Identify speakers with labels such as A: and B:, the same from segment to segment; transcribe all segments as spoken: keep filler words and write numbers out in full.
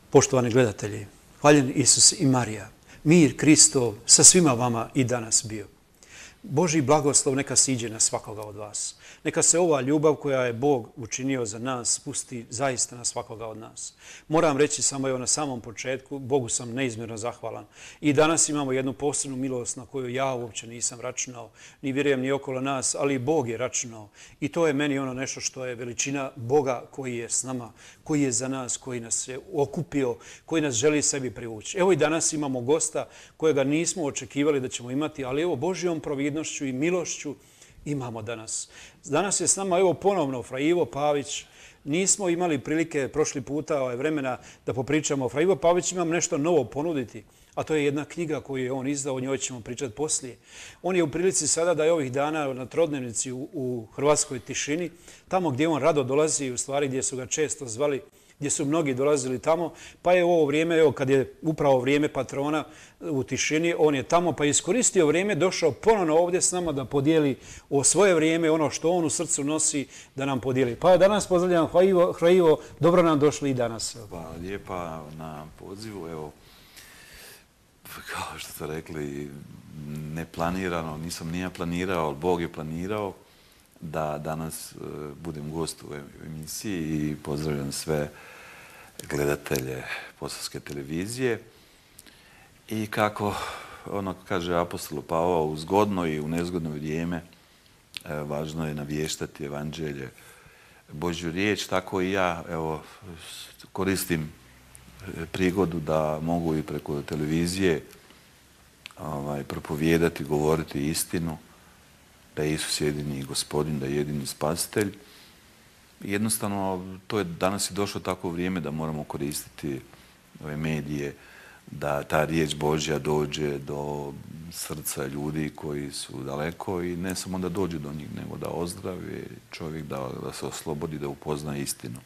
A: Poštovani gledatelji, hvaljen Isus i Marija, mir Kristov sa svima vama i danas bio. Božji blagoslov neka siđe na svakoga od vas. Neka se ova ljubav koja je Bog učinio za nas spusti zaista na svakoga od nas. Moram reći samo evo na samom početku, Bogu sam neizmjerno zahvalan. I danas imamo jednu posebnu milost na koju ja uopće nisam računao, ni vjerujem ni okolo nas, ali i Bog je računao. I to je meni ono nešto što je veličina Boga koji je s nama, koji je za nas, koji nas je okupio, koji nas želi sebi privući. Evo i danas imamo gosta kojega nismo očekivali da ćemo imati, ali evo Božjom providnošću i milošću imamo danas. Danas je s nama evo ponovno Fra Ivo Pavić. Nismo imali prilike prošli puta ovaj, vremena da popričamo o Fra Ivo Pavić. Imam nešto novo ponuditi, a to je jedna knjiga koju je on izdao, o njoj ćemo pričati poslije. On je u prilici sada da je ovih dana na trodnevnici u, u Hrvatskoj tišini, tamo gdje on rado dolazi, u stvari gdje su ga često zvali, gdje su mnogi dolazili tamo, pa je u ovo vrijeme, evo kad je upravo vrijeme patrona u tišini, on je tamo pa je iskoristio vrijeme, došao ponovno ovdje s nama da podijeli o svoje vrijeme, ono što on u srcu nosi, da nam podijeli. Pa danas pozdravljam Fra Ivo, dobro nam došli i danas.
B: Hvala lijepa na pozivu, evo, kao što ste rekli, neplanirano, nisam nije planirao, ali Bog je planirao da danas budem gost u emisiji i pozdravljam sve gledatelje Posavske televizije. I kako ono kaže apostol Pavao, u zgodno i u nezgodno vrijeme važno je navještati evanđelje, Božju riječ, tako i ja evo, koristim prigodu da mogu i preko televizije ovaj, propovijedati, govoriti istinu, da je Isus jedini Gospodin, da je jedini spasitelj. Jednostavno, to je danas i došlo tako vrijeme da moramo koristiti ove medije, da ta riječ Božja dođe do srca ljudi koji su daleko i ne samo da dođe do njih, nego da ozdravi čovjek, da, da se oslobodi, da upozna istinu.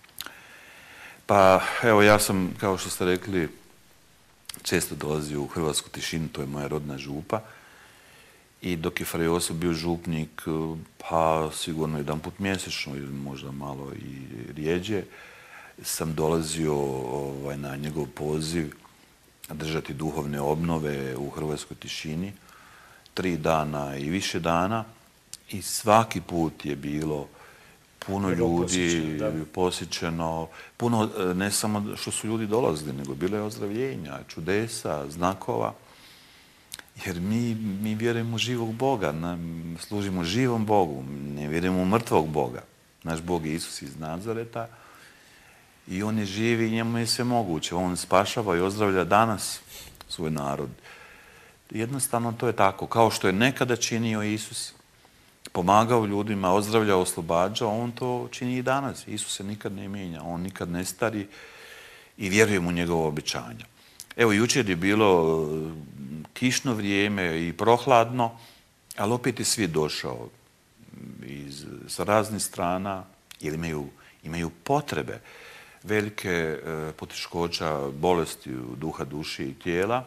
B: Pa evo, ja sam, kao što ste rekli, često dolazio u Hrvatsku tišinu, to je moja rodna župa. I dok je Fra Josip bio župnik, pa sigurno jedan put mjesečno ili možda malo i rijeđe, sam dolazio ovaj, na njegov poziv držati duhovne obnove u Hrvatskoj tišini, tri dana i više dana. I svaki put je bilo puno ljudi, posjećeno, puno, ne samo što su ljudi dolazili, nego bilo je ozdravljenja, čudesa, znakova. Jer mi, mi vjerujemo u živog Boga, služimo živom Bogu, ne vjerujemo u mrtvog Boga. Naš Bog je Isus iz Nazareta i on je živi i njemu je sve moguće. On spašava i ozdravlja danas svoj narod. Jednostavno to je tako. Kao što je nekada činio Isus, pomagao ljudima, ozdravljao, oslobađao, on to čini i danas. Isus se nikad ne mijenja, on nikad ne stari i vjerujemo u njegovo obećanje. Evo, jučer je bilo kišno vrijeme i prohladno, ali opet je svijet došao iz, sa raznih strana, jer imaju, imaju potrebe, velike e, poteškoća, bolesti u duha, duši i tijela.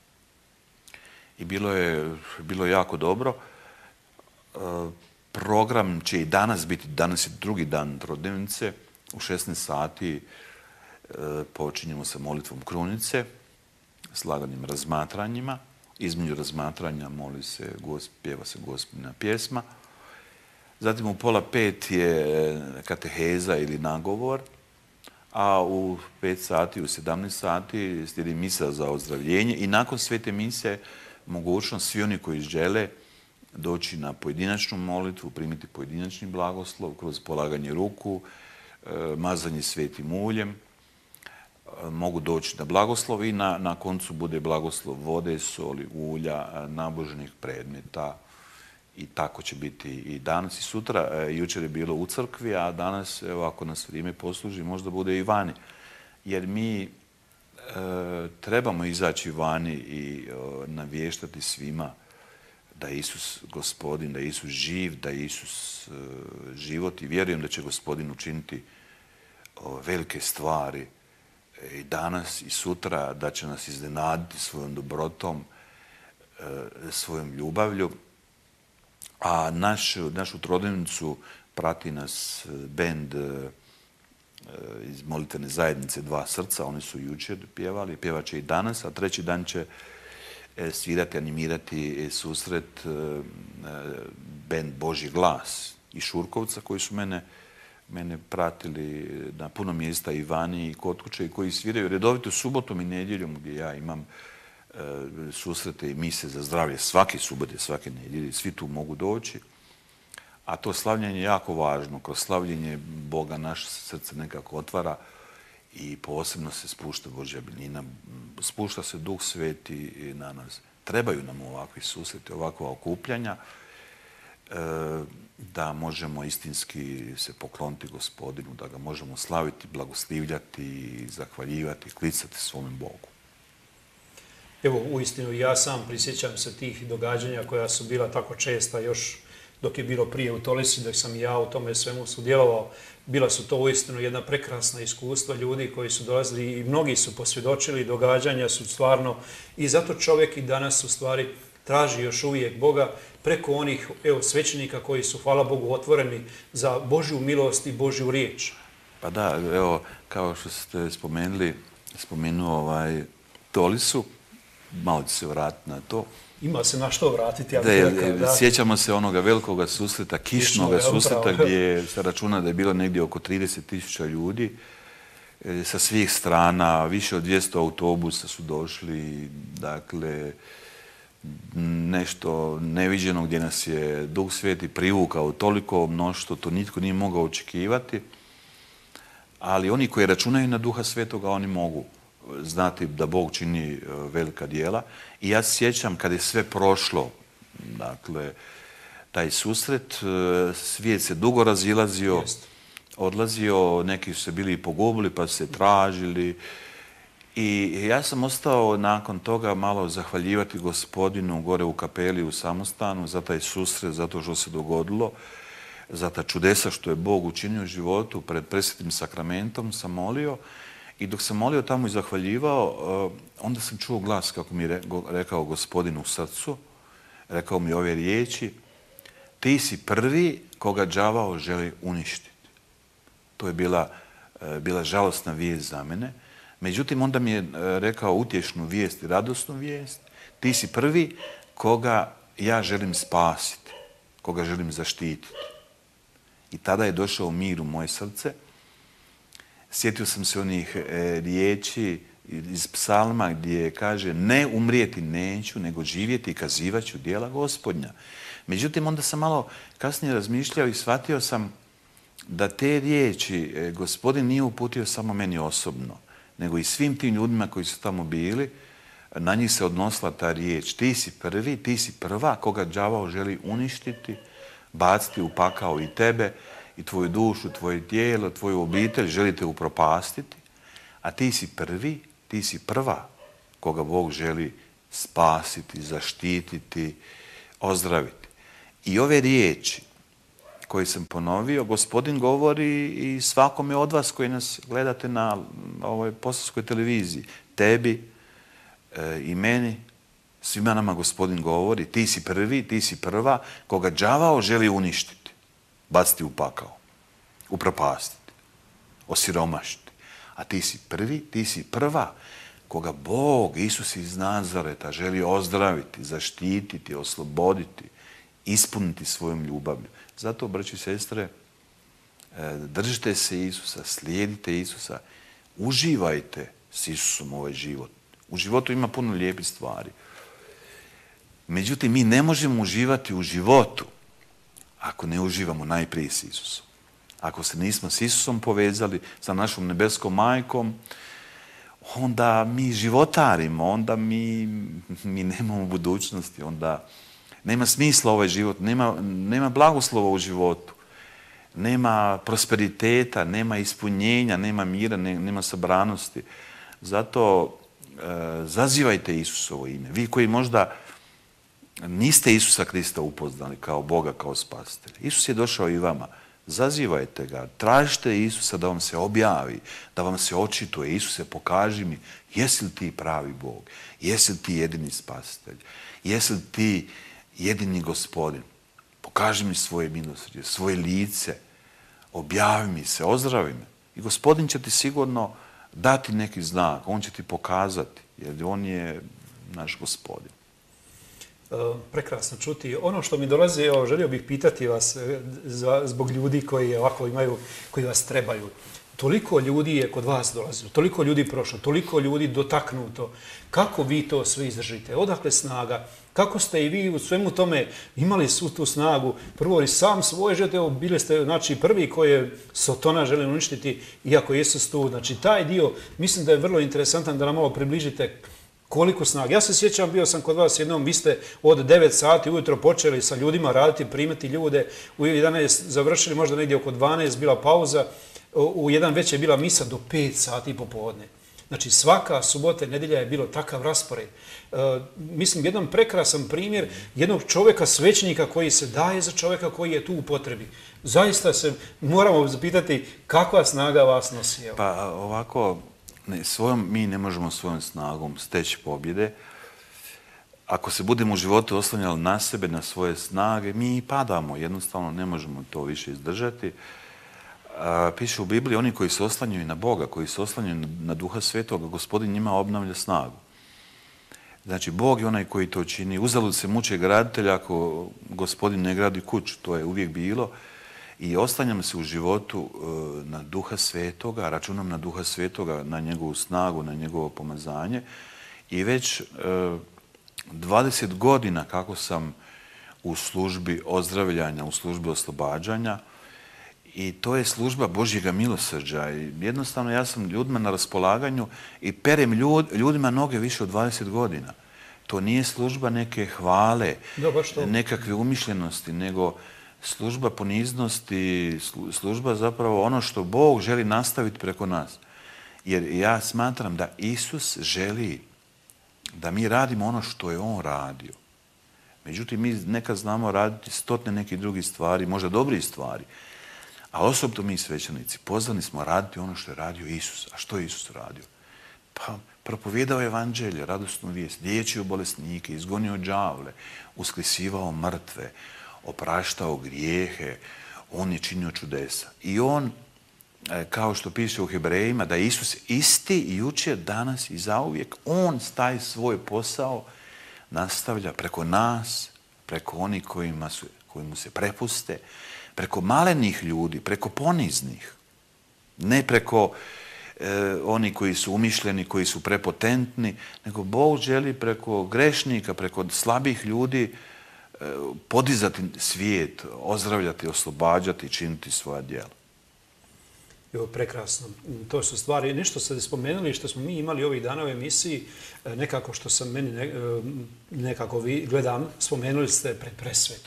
B: I bilo je, bilo je jako dobro. E, program će i danas biti, danas je drugi dan trodnevnice, u šesnaest sati e, počinjemo sa molitvom krunice, s laganim razmatranjima. Između razmatranja moli se, pjeva se Gospina pjesma. Zatim u pola pet je kateheza ili nagovor, a u pet sati, u sedamnaest sati slijedi misa za ozdravljenje i nakon svete mise mogućnost svi oni koji žele doći na pojedinačnu molitvu, primiti pojedinačni blagoslov kroz polaganje ruku, mazanje svetim uljem, mogu doći na blagoslov i na, na koncu bude blagoslov vode, soli, ulja, nabožnih predmeta i tako će biti i danas i sutra. Jučer je bilo u crkvi, a danas, evo, ako nas vrijeme posluži, možda bude i vani. Jer mi e, trebamo izaći vani i e, navještati svima da je Isus Gospodin, da je Isus živ, da je Isus e, život i vjerujem da će Gospodin učiniti o, velike stvari i danas i sutra, da će nas iznenaditi svojom dobrotom, svojom ljubavlju. A naš, našu trodnevnicu prati nas bend iz molitvene zajednice Dva srca, oni su jučer pjevali, pjevat će i danas, a treći dan će svirati, animirati susret bend Božji glas iz Šurkovca, koji su mene, mene pratili na puno mjesta i vani i kod kuće i koji sviraju redovito subotom i nedjeljom, gdje ja imam susrete i mise za zdravlje svake subote, svake nedjelje, svi tu mogu doći. A to slavljenje je jako važno. Kroz slavljenje Boga naše srce nekako otvara i posebno se spušta Božja milina. Spušta se Duh Sveti na nas. Trebaju nam ovakvi susreti, ovakva okupljanja, da možemo istinski se pokloniti Gospodinu, da ga možemo slaviti, blagoslivljati, zahvaljivati, klicati svome Bogu.
A: Evo, uistinu, ja sam prisjećam se tih događanja koja su bila tako česta još dok je bilo prije u Tolisi, dok sam ja u tome svemu sudjelovao. Bila su to uistinu jedna prekrasna iskustva ljudi koji su dolazili i mnogi su posvjedočili, događanja su stvarno, i zato čovjek i danas u stvari traži još uvijek Boga preko onih, evo, svećenika koji su, hvala Bogu, otvoreni za Božju milost i Božju riječ.
B: Pa da, evo, kao što ste spomenuli, spomenuo ovaj Tolisu, malo ću se vratiti na to.
A: Ima se na što vratiti, ja
B: bih rekao. Da. Sjećamo se onoga velikoga susreta, kišnoga susreta, gdje se računa da je bilo negdje oko trideset tisuća ljudi sa svih strana, više od dvjesto autobusa su došli, dakle, nešto neviđeno gdje nas je Duh Sveti privukao toliko mnoštvo, to nitko nije mogao očekivati, ali oni koji računaju na Duha Svetoga, oni mogu znati da Bog čini velika djela. I ja se sjećam kad je sve prošlo, dakle, taj susret, svijet se dugo razilazio, odlazio, neki su se bili pogubili pa su se tražili. I ja sam ostao nakon toga malo zahvaljivati Gospodinu gore u kapeli u Samostanu za taj susret, zato što se dogodilo, za ta čudesa što je Bog učinio u životu pred presvetim sakramentom, sam molio. I dok sam molio tamo i zahvaljivao, onda sam čuo glas, kako mi je rekao Gospodin u srcu, rekao mi ove riječi: ti si prvi koga đavao želi uništiti. To je bila, bila žalosna vijest za mene. Međutim, onda mi je rekao utješnu vijest i radosnu vijest: ti si prvi koga ja želim spasiti, koga želim zaštititi. I tada je došao mir u moje srce. Sjetio sam se onih e, riječi iz psalma gdje kaže: ne umrijeti neću, nego živjeti i kazivat ću djela Gospodnja. Međutim, onda sam malo kasnije razmišljao i shvatio sam da te riječi e, Gospodin nije uputio samo meni osobno, nego i svim tim ljudima koji su tamo bili. Na njih se odnosila ta riječ: ti si prvi, ti si prva koga đavao želi uništiti, baciti u pakao i tebe, i tvoju dušu, tvoje tijelo, tvoju obitelj, želite upropastiti, a ti si prvi, ti si prva koga Bog želi spasiti, zaštititi, ozdraviti. I ove riječi koje sam ponovio, Gospodin govori i svakome od vas koji nas gledate na ovoj Posavskoj televiziji, tebi e, i meni, svima nama Gospodin govori: ti si prvi, ti si prva koga đavao želi uništiti, baciti u pakao, upropastiti, osiromašiti. A ti si prvi, ti si prva koga Bog, Isus iz Nazareta, želi ozdraviti, zaštititi, osloboditi, ispuniti svojom ljubavlju. Zato, braći i sestre, držite se Isusa, slijedite Isusa, uživajte s Isusom ovaj život. U životu ima puno lijepih stvari. Međutim, mi ne možemo uživati u životu ako ne uživamo najprije s Isusom. Ako se nismo s Isusom povezali, sa našom nebeskom majkom, onda mi životarimo, onda mi, mi nemamo budućnosti, onda nema smisla ovaj život, nema, nema blagoslova u životu, nema prosperiteta, nema ispunjenja, nema mira, nema sabranosti. Zato e, zazivajte Isusovo ime. Vi koji možda niste Isusa Krista upoznali kao Boga, kao spasitelja. Isus je došao i vama. Zazivajte ga, tražite Isusa da vam se objavi, da vam se očituje. Isuse, pokaži mi, jesi li ti pravi Bog? Jesi li ti jedini spasitelj? Jesi li ti jedini Gospodin? Pokaži mi svoje milosrđe, svoje lice, objavi mi se, ozdravi me. I Gospodin će ti sigurno dati neki znak, on će ti pokazati, jer on je naš Gospodin.
A: Prekrasno čuti. Ono što mi dolazi, evo, želio bih pitati vas za, zbog ljudi koji ovako imaju, koji vas trebaju. Toliko ljudi je kod vas dolazilo, toliko ljudi prošlo, toliko ljudi dotaknuto. Kako vi to sve izdržite? Odakle snaga? Kako ste i vi u svemu tome imali svu tu snagu? Prvo i sam svoje žete, bili ste znači, prvi koji je Sotona želi uništiti, iako Isus tu. Znači taj dio, mislim da je vrlo interesantan da nam malo približite koliko snaga. Ja se sjećam, bio sam kod vas jednom, vi ste od devet sati ujutro počeli sa ljudima raditi, primati ljude, u jedanaest završili, možda negdje oko dvanaest bila pauza, u jedan već je bila misa do pet sati popodne. Znači svaka subota i nedjelja je bilo takav raspored. E, mislim, jedan prekrasan primjer jednog čovjeka, svećenika koji se daje za čovjeka koji je tu u potrebi. Zaista se moramo zapitati kakva snaga vas nosi. Evo.
B: Pa ovako, ne, svojom, mi ne možemo svojom snagom steći pobjede. Ako se budemo u životu oslanjali na sebe, na svoje snage, mi padamo. Jednostavno ne možemo to više izdržati. A, piše u Bibliji, oni koji se oslanjaju na Boga, koji se oslanjaju na, na Duha Svetoga, Gospodin njima obnavlja snagu. Znači, Bog je onaj koji to čini. Uzalud se muče graditelja ako Gospodin ne gradi kuću. To je uvijek bilo. I oslanjam se u životu e, na Duha Svetoga, računam na Duha Svetoga, na njegovu snagu, na njegovo pomazanje. I već e, dvadeset godina kako sam u službi ozdravljanja, u službi oslobađanja, i to je služba Božjega milosrđa. I jednostavno ja sam ljudima na raspolaganju i perem ljud, ljudima noge više od dvadeset godina. To nije služba neke hvale,
A: da,
B: nekakve umišljenosti, nego služba poniznosti, služba zapravo ono što Bog želi nastaviti preko nas. Jer ja smatram da Isus želi da mi radimo ono što je On radio. Međutim, mi nekad znamo raditi stotne nekih drugih stvari, možda dobrih stvari. A osobno mi svećenici pozvani smo raditi ono što je radio Isus. A što je Isus radio? Pa propovijedao evanđelje, radosnu vijest, liječio bolesnike, izgonio đavle, uskrsivao mrtve, opraštao grijehe, on je činio čudesa. I on, kao što piše u Hebrejima, da je Isus isti i jučer, danas i zauvijek, on taj svoj posao nastavlja preko nas, preko onih kojima su, koji mu se prepuste, preko malenih ljudi, preko poniznih, ne preko e, oni koji su umišljeni, koji su prepotentni, nego Bog želi preko grešnika, preko slabih ljudi e, podizati svijet, ozdravljati, oslobađati, činiti svoja djela.
A: Jo, prekrasno. To su stvari, nešto ste spomenuli što smo mi imali ovih dana u emisiji, nekako što sam meni ne, nekako vi gledam, spomenuli ste pred presveto.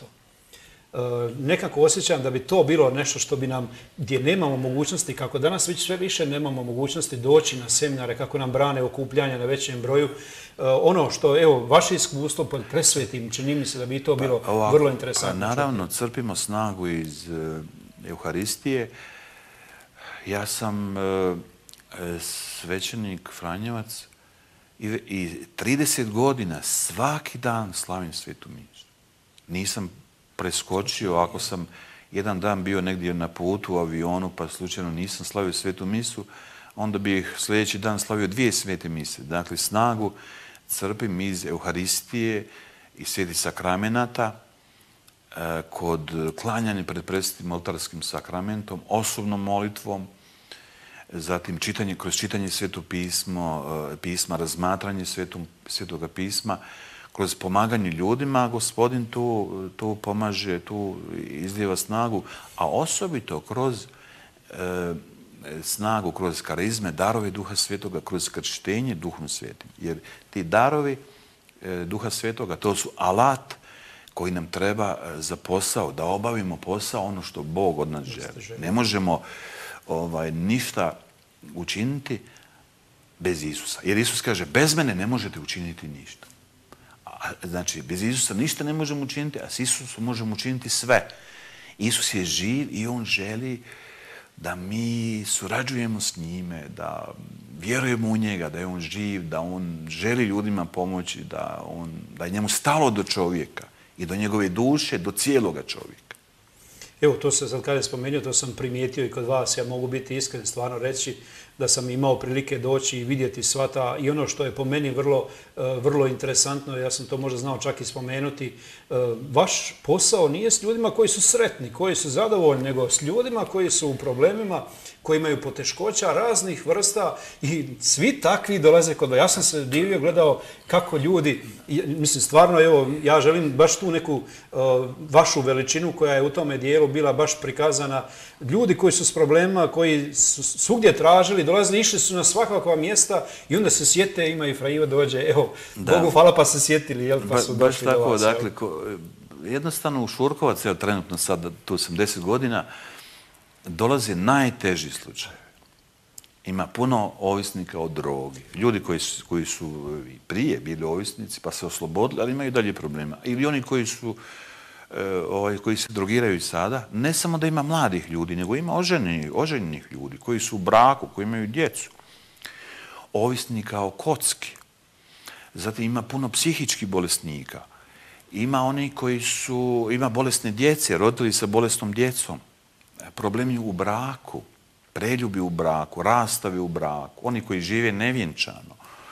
A: Nekako osjećam da bi to bilo nešto što bi nam, gdje nemamo mogućnosti, kako danas već sve više nemamo mogućnosti doći na seminare, kako nam brane okupljanja na većem broju. Ono što, evo, vaše iskustvo pod presvetim, čini mi se da bi to bilo pa, ovako, vrlo interesantno.
B: Naravno, crpimo snagu iz uh, Euharistije. Ja sam uh, svećenik Franjevac i, i trideset godina svaki dan slavim svetu misu. Nisam preskočio, ako sam jedan dan bio negdje na putu u avionu pa slučajno nisam slavio svetu misu, onda bih sljedeći dan slavio dvije svete mise. Dakle, snagu crpim iz Euharistije i svetih sakramenata eh, kod klanjanja pred presvetim oltarskim sakramentom, osobnom molitvom, zatim čitanje, kroz čitanje Svetog pismo, eh, pisma, razmatranje svetom, Svetoga pisma, kroz pomaganje ljudima, Gospodin tu, tu pomaže, tu izlijeva snagu, a osobito kroz e, snagu, kroz karizme, darove Duha Svetoga, kroz krštenje Duhom Svetim. Jer ti darovi e, Duha Svetoga, to su alat koji nam treba za posao, da obavimo posao ono što Bog od nas želi. Ne možemo ovaj, ništa učiniti bez Isusa. Jer Isus kaže, bez mene ne možete učiniti ništa. Znači, bez Isusa ništa ne možemo učiniti, a s Isusom možemo učiniti sve. Isus je živ i on želi da mi surađujemo s njime, da vjerujemo u njega, da je on živ, da on želi ljudima pomoći, da, on, da je njemu stalo do čovjeka i do njegove duše, do cijeloga čovjeka.
A: Evo, to se sad kada je spomenuo, to sam primijetio i kod vas, ja mogu biti iskren, stvarno reći da sam imao prilike doći i vidjeti sva ta, i ono što je po meni vrlo, vrlo interesantno, ja sam to možda znao čak i spomenuti, vaš posao nije s ljudima koji su sretni, koji su zadovoljni, nego s ljudima koji su u problemima, koji imaju poteškoća raznih vrsta i svi takvi dolaze kod vas. Ja sam se divio, gledao kako ljudi, mislim stvarno, evo, ja želim baš tu neku uh, vašu veličinu koja je u tome dijelu bila baš prikazana. Ljudi koji su s problemima, koji su svugdje tražili, dolazili, išli su na svakakva mjesta i onda se sjete, ima i Fra Ivo dođe, evo, da. Bogu hvala pa se sjetili, jel, pa su ba,
B: baš
A: došli
B: tako,
A: do vas.
B: Dakle, ko, jednostavno u Šurkovac, evo trenutno sad, tu sam deset godina, dolaze najteži slučaj. Ima puno ovisnika o drogi. Ljudi koji su, koji su prije bili ovisnici pa se oslobodili, ali imaju dalje problema. Ili oni koji su e, ovaj, koji se drogiraju i sada, ne samo da ima mladih ljudi, nego ima oženjenih, oženjenih ljudi koji su u braku, koji imaju djecu. Ovisnika o kocki. Zatim ima puno psihičkih bolesnika. Ima oni koji su, ima bolesne djece, roditelji sa bolesnom djecom. Problemi u braku, preljubi u braku, rastavi u braku, oni koji žive nevjenčano.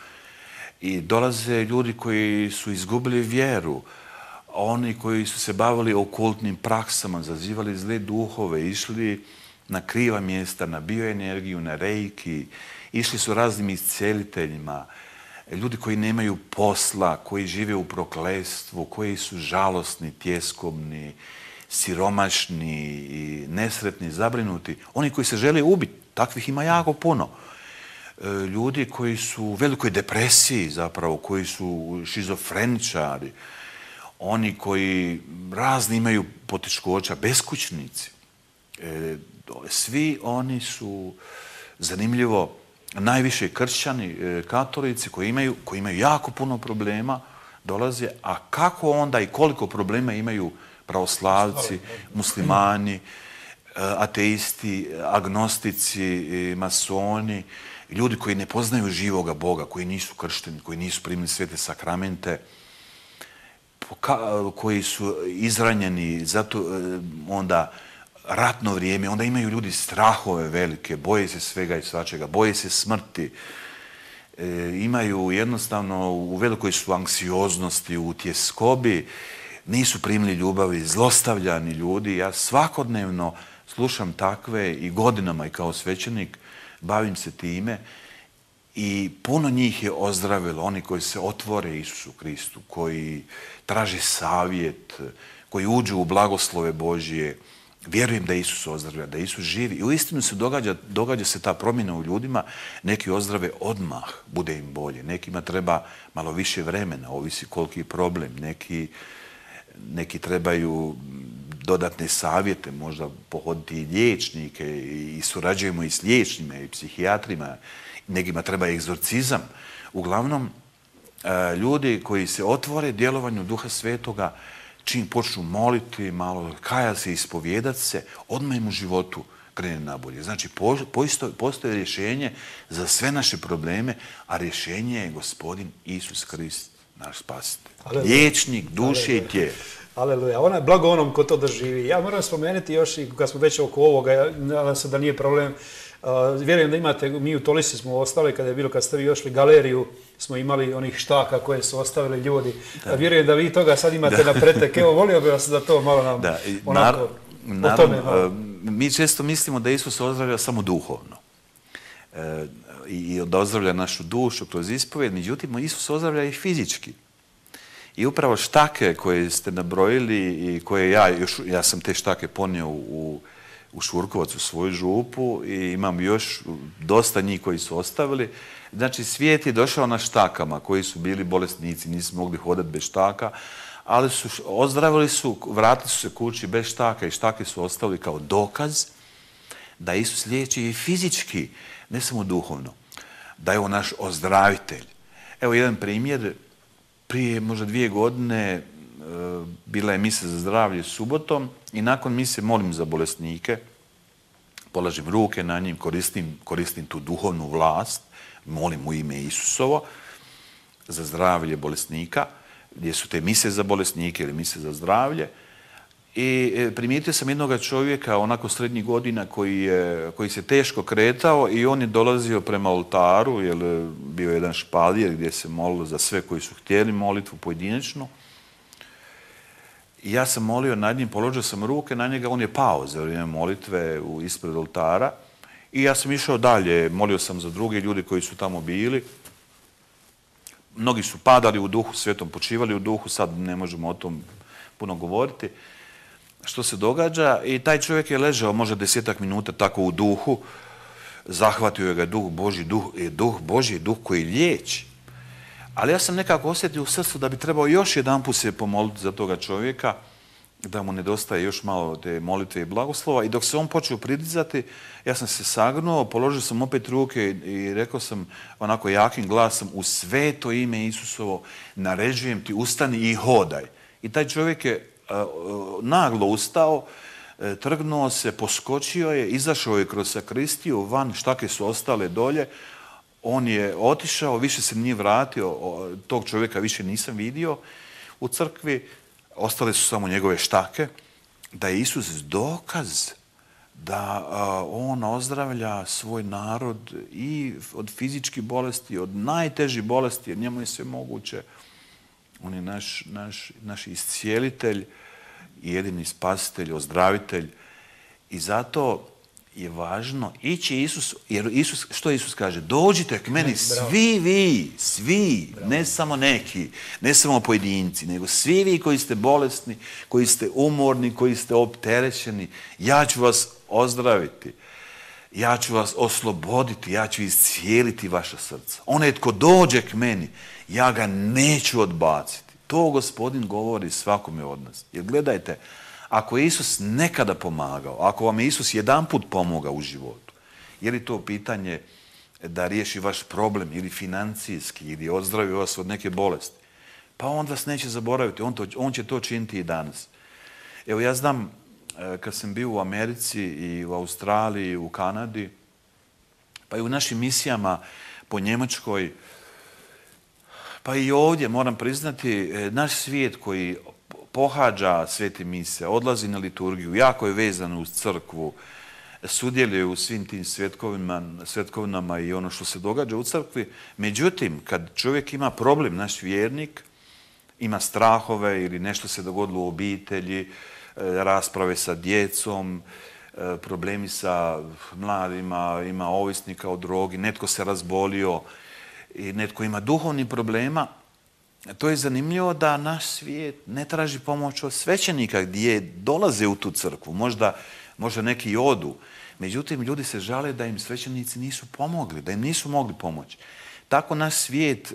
B: I dolaze ljudi koji su izgubili vjeru, oni koji su se bavili okultnim praksama, zazivali zle duhove, išli na kriva mjesta, na bioenergiju, na reiki, išli su raznim isceliteljima, ljudi koji nemaju posla, koji žive u prokletstvu, koji su žalosni, tjeskobni, siromašni i nesretni, zabrinuti, oni koji se žele ubiti, takvih ima jako puno. Ljudi koji su u velikoj depresiji zapravo, koji su šizofreničari, oni koji razni imaju poteškoća, beskućnici. Svi oni su, zanimljivo, najviše kršćani, katolici koji imaju, koji imaju jako puno problema, dolaze, a kako onda i koliko problema imaju pravoslavci, muslimani, ateisti, agnostici, masoni, ljudi koji ne poznaju živoga Boga, koji nisu kršteni, koji nisu primili svete sakramente, koji su izranjeni, zato onda ratno vrijeme, onda imaju ljudi strahove velike, boje se svega i svačega, boje se smrti, imaju jednostavno, u velikoj su anksioznosti, u tjeskobi, nisu primili ljubavi, zlostavljani ljudi. Ja svakodnevno slušam takve i godinama i kao svećenik bavim se time i puno njih je ozdravilo, oni koji se otvore Isusu Kristu, koji traže savjet, koji uđu u blagoslove Božije. Vjerujem da Isus ozdravlja, da Isus živi. I uistinu se događa, događa se ta promjena u ljudima, neki ozdrave odmah, bude im bolje. Nekima treba malo više vremena, ovisi koliki je problem, neki Neki trebaju dodatne savjete, možda pohoditi i liječnike i surađujemo i s liječnima i psihijatrima. Nekima treba egzorcizam. Uglavnom, ljudi koji se otvore djelovanju Duha Svetoga, čim počnu moliti, malo kaja se, ispovjedat se, odmah im u životu krene nabolje. Znači, postoje rješenje za sve naše probleme, a rješenje je Gospodin Isus Krist, naš spasitelj. Liječnik duše i tijela.
A: Aleluja. Ona je blago onom ko to doživi. Ja moram spomenuti još i kad smo već oko ovoga, nadam se da nije problem. Uh, vjerujem da imate, mi u Tolisi smo ostali, kada je bilo, kad ste vi još galeriju, smo imali onih štaka koje su ostavili ljudi. Da. Vjerujem da vi toga sad imate da. na pretek. Evo, volio bih vas da to malo nam
B: da.
A: onako
B: Nar,
A: o tome. Malo.
B: Mi često mislimo da Isus ozdravlja samo duhovno. E, i da ozdravlja našu dušu kroz ispovjed, međutim, Isus ozdravlja i fizički. I upravo štake koje ste nabrojili i koje ja, još, ja sam te štake ponio u, u Šurkovac, u svoju župu i imam još dosta njih koji su ostavili. Znači, svijet je došao na štakama koji su bili bolesnici, nisu mogli hodati bez štaka, ali su ozdravili su, vratili su se kući bez štaka i štake su ostavili kao dokaz da Isus liječi i fizički, ne samo duhovno, da je on naš ozdravitelj. Evo jedan primjer. Prije možda dvije godine e, bila je mise za zdravlje subotom i nakon mise molim za bolesnike, polažem ruke na njim, koristim, koristim tu duhovnu vlast, molim u ime Isusovo za zdravlje bolesnika, gdje su te mise za bolesnike ili mise za zdravlje. I primijetio sam jednog čovjeka, onako srednjih godina, koji, je, koji se teško kretao i on je dolazio prema oltaru, jer bio je jedan špaljer gdje se molilo za sve koji su htjeli molitvu pojedinačno. I ja sam molio nad njim, položio sam ruke na njega, on je pao za vrijeme molitve u ispred oltara. I ja sam išao dalje, molio sam za druge ljudi koji su tamo bili. Mnogi su padali u duhu, svetom počivali u duhu, sad ne možemo o tom puno govoriti. Što se događa, i taj čovjek je ležao možda desetak minuta tako u duhu, zahvatio je ga duh Božji, duh je duh Božji, duh koji liječi. Ali ja sam nekako osjetio u srcu da bi trebao još jedan put se pomoliti za toga čovjeka, da mu nedostaje još malo te molitve i blagoslova. I dok se on počeo pridizati, ja sam se sagnuo, položio sam opet ruke i rekao sam onako jakim glasom: u sveto ime Isusovo naređujem ti, ustani i hodaj. I taj čovjek je naglo ustao, trgnuo se, poskočio je, izašao je kroz sakristiju, van, štake su ostale dolje, on je otišao, više se nije vratio, tog čovjeka više nisam vidio u crkvi, ostale su samo njegove štake, da je Isus dokaz da on ozdravlja svoj narod i od fizičkih bolesti, od najtežih bolesti, jer njemu je sve moguće. On je naš, naš, naš iscijelitelj, jedini spasitelj, ozdravitelj. I zato je važno ići Isus, jer Isus, što Isus kaže? Dođite k meni, svi vi, svi, Bravo. Ne samo neki, ne samo pojedinci, nego svi vi koji ste bolesni, koji ste umorni, koji ste opterećeni. Ja ću vas ozdraviti. Ja ću vas osloboditi, ja ću iscijeliti vaša srca. Onaj tko dođe k meni, ja ga neću odbaciti. To Gospodin govori svakome od nas. Jer gledajte, ako je Isus nekada pomagao, ako vam je Isus jedanput pomogao u životu, je li to pitanje da riješi vaš problem ili financijski ili odzdravi vas od neke bolesti, pa on vas neće zaboraviti, on, to, on će to činiti i danas. Evo, ja znam, kad sam bio u Americi i u Australiji i u Kanadi, pa i u našim misijama po Njemačkoj, pa i ovdje, moram priznati, naš svijet koji pohađa svete mise, odlazi na liturgiju, jako je vezan uz crkvu, sudjeluje u svim tim svetkovinama i ono što se događa u crkvi. Međutim, kad čovjek ima problem, naš vjernik, ima strahove ili nešto se dogodilo u obitelji, rasprave sa djecom, problemi sa mladima, ima ovisnika o drogi, netko se razbolio i netko ima duhovnih problema, to je zanimljivo da naš svijet ne traži pomoć od svećenika gdje dolaze u tu crkvu. Možda, možda neki i odu. Međutim, ljudi se žale da im svećenici nisu pomogli, da im nisu mogli pomoći. Tako naš svijet,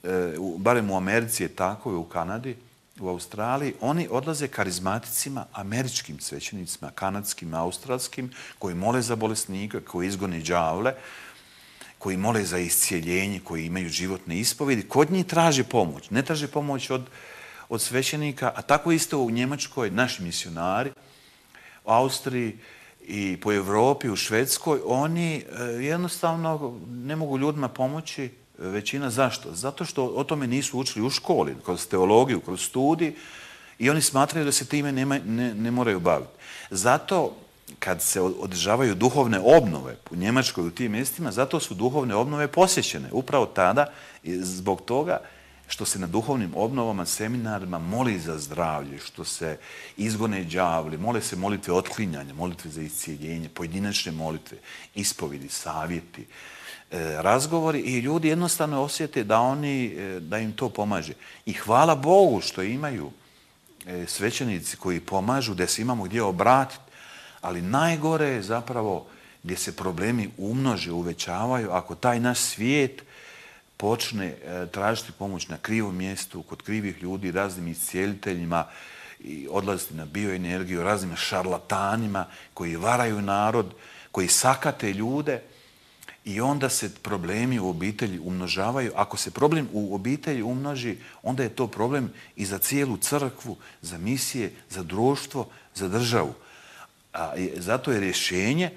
B: barem u Americi je tako i u Kanadi, u Australiji, oni odlaze karizmaticima, američkim svećenicima, kanadskim, australskim, koji mole za bolesnike, koji izgone đavle, koji mole za iscijeljenje, koji imaju životne ispovjedi, kod njih traže pomoć. Ne traže pomoć od, od svećenika, a tako isto u Njemačkoj, naši misionari, u Austriji i po Europi, u Švedskoj, oni jednostavno ne mogu ljudima pomoći. Većina zašto? Zato što o tome nisu učili u školi, kroz teologiju, kroz studij, i oni smatraju da se time nema, ne, ne moraju baviti. Zato kad se održavaju duhovne obnove u Njemačkoj u tim mjestima, zato su duhovne obnove posjećene. Upravo tada, zbog toga što se na duhovnim obnovama, seminarima moli za zdravlje, što se izgone đavli, mole se molitve otklinjanja, molitve za iscijeljenje, pojedinačne molitve, ispovjedi, savjeti, razgovori, i ljudi jednostavno osjete da, oni, da im to pomaže. I hvala Bogu što imaju svećenici koji pomažu, da se imamo gdje obratiti. Ali najgore je zapravo gdje se problemi umnože, uvećavaju, ako taj naš svijet počne tražiti pomoć na krivom mjestu, kod krivih ljudi, raznim iscijeliteljima, i odlaziti na bioenergiju, raznim šarlatanima koji varaju narod, koji sakate ljude, i onda se problemi u obitelji umnožavaju. Ako se problem u obitelji umnoži, onda je to problem i za cijelu crkvu, za misije, za društvo, za državu. A zato je rješenje,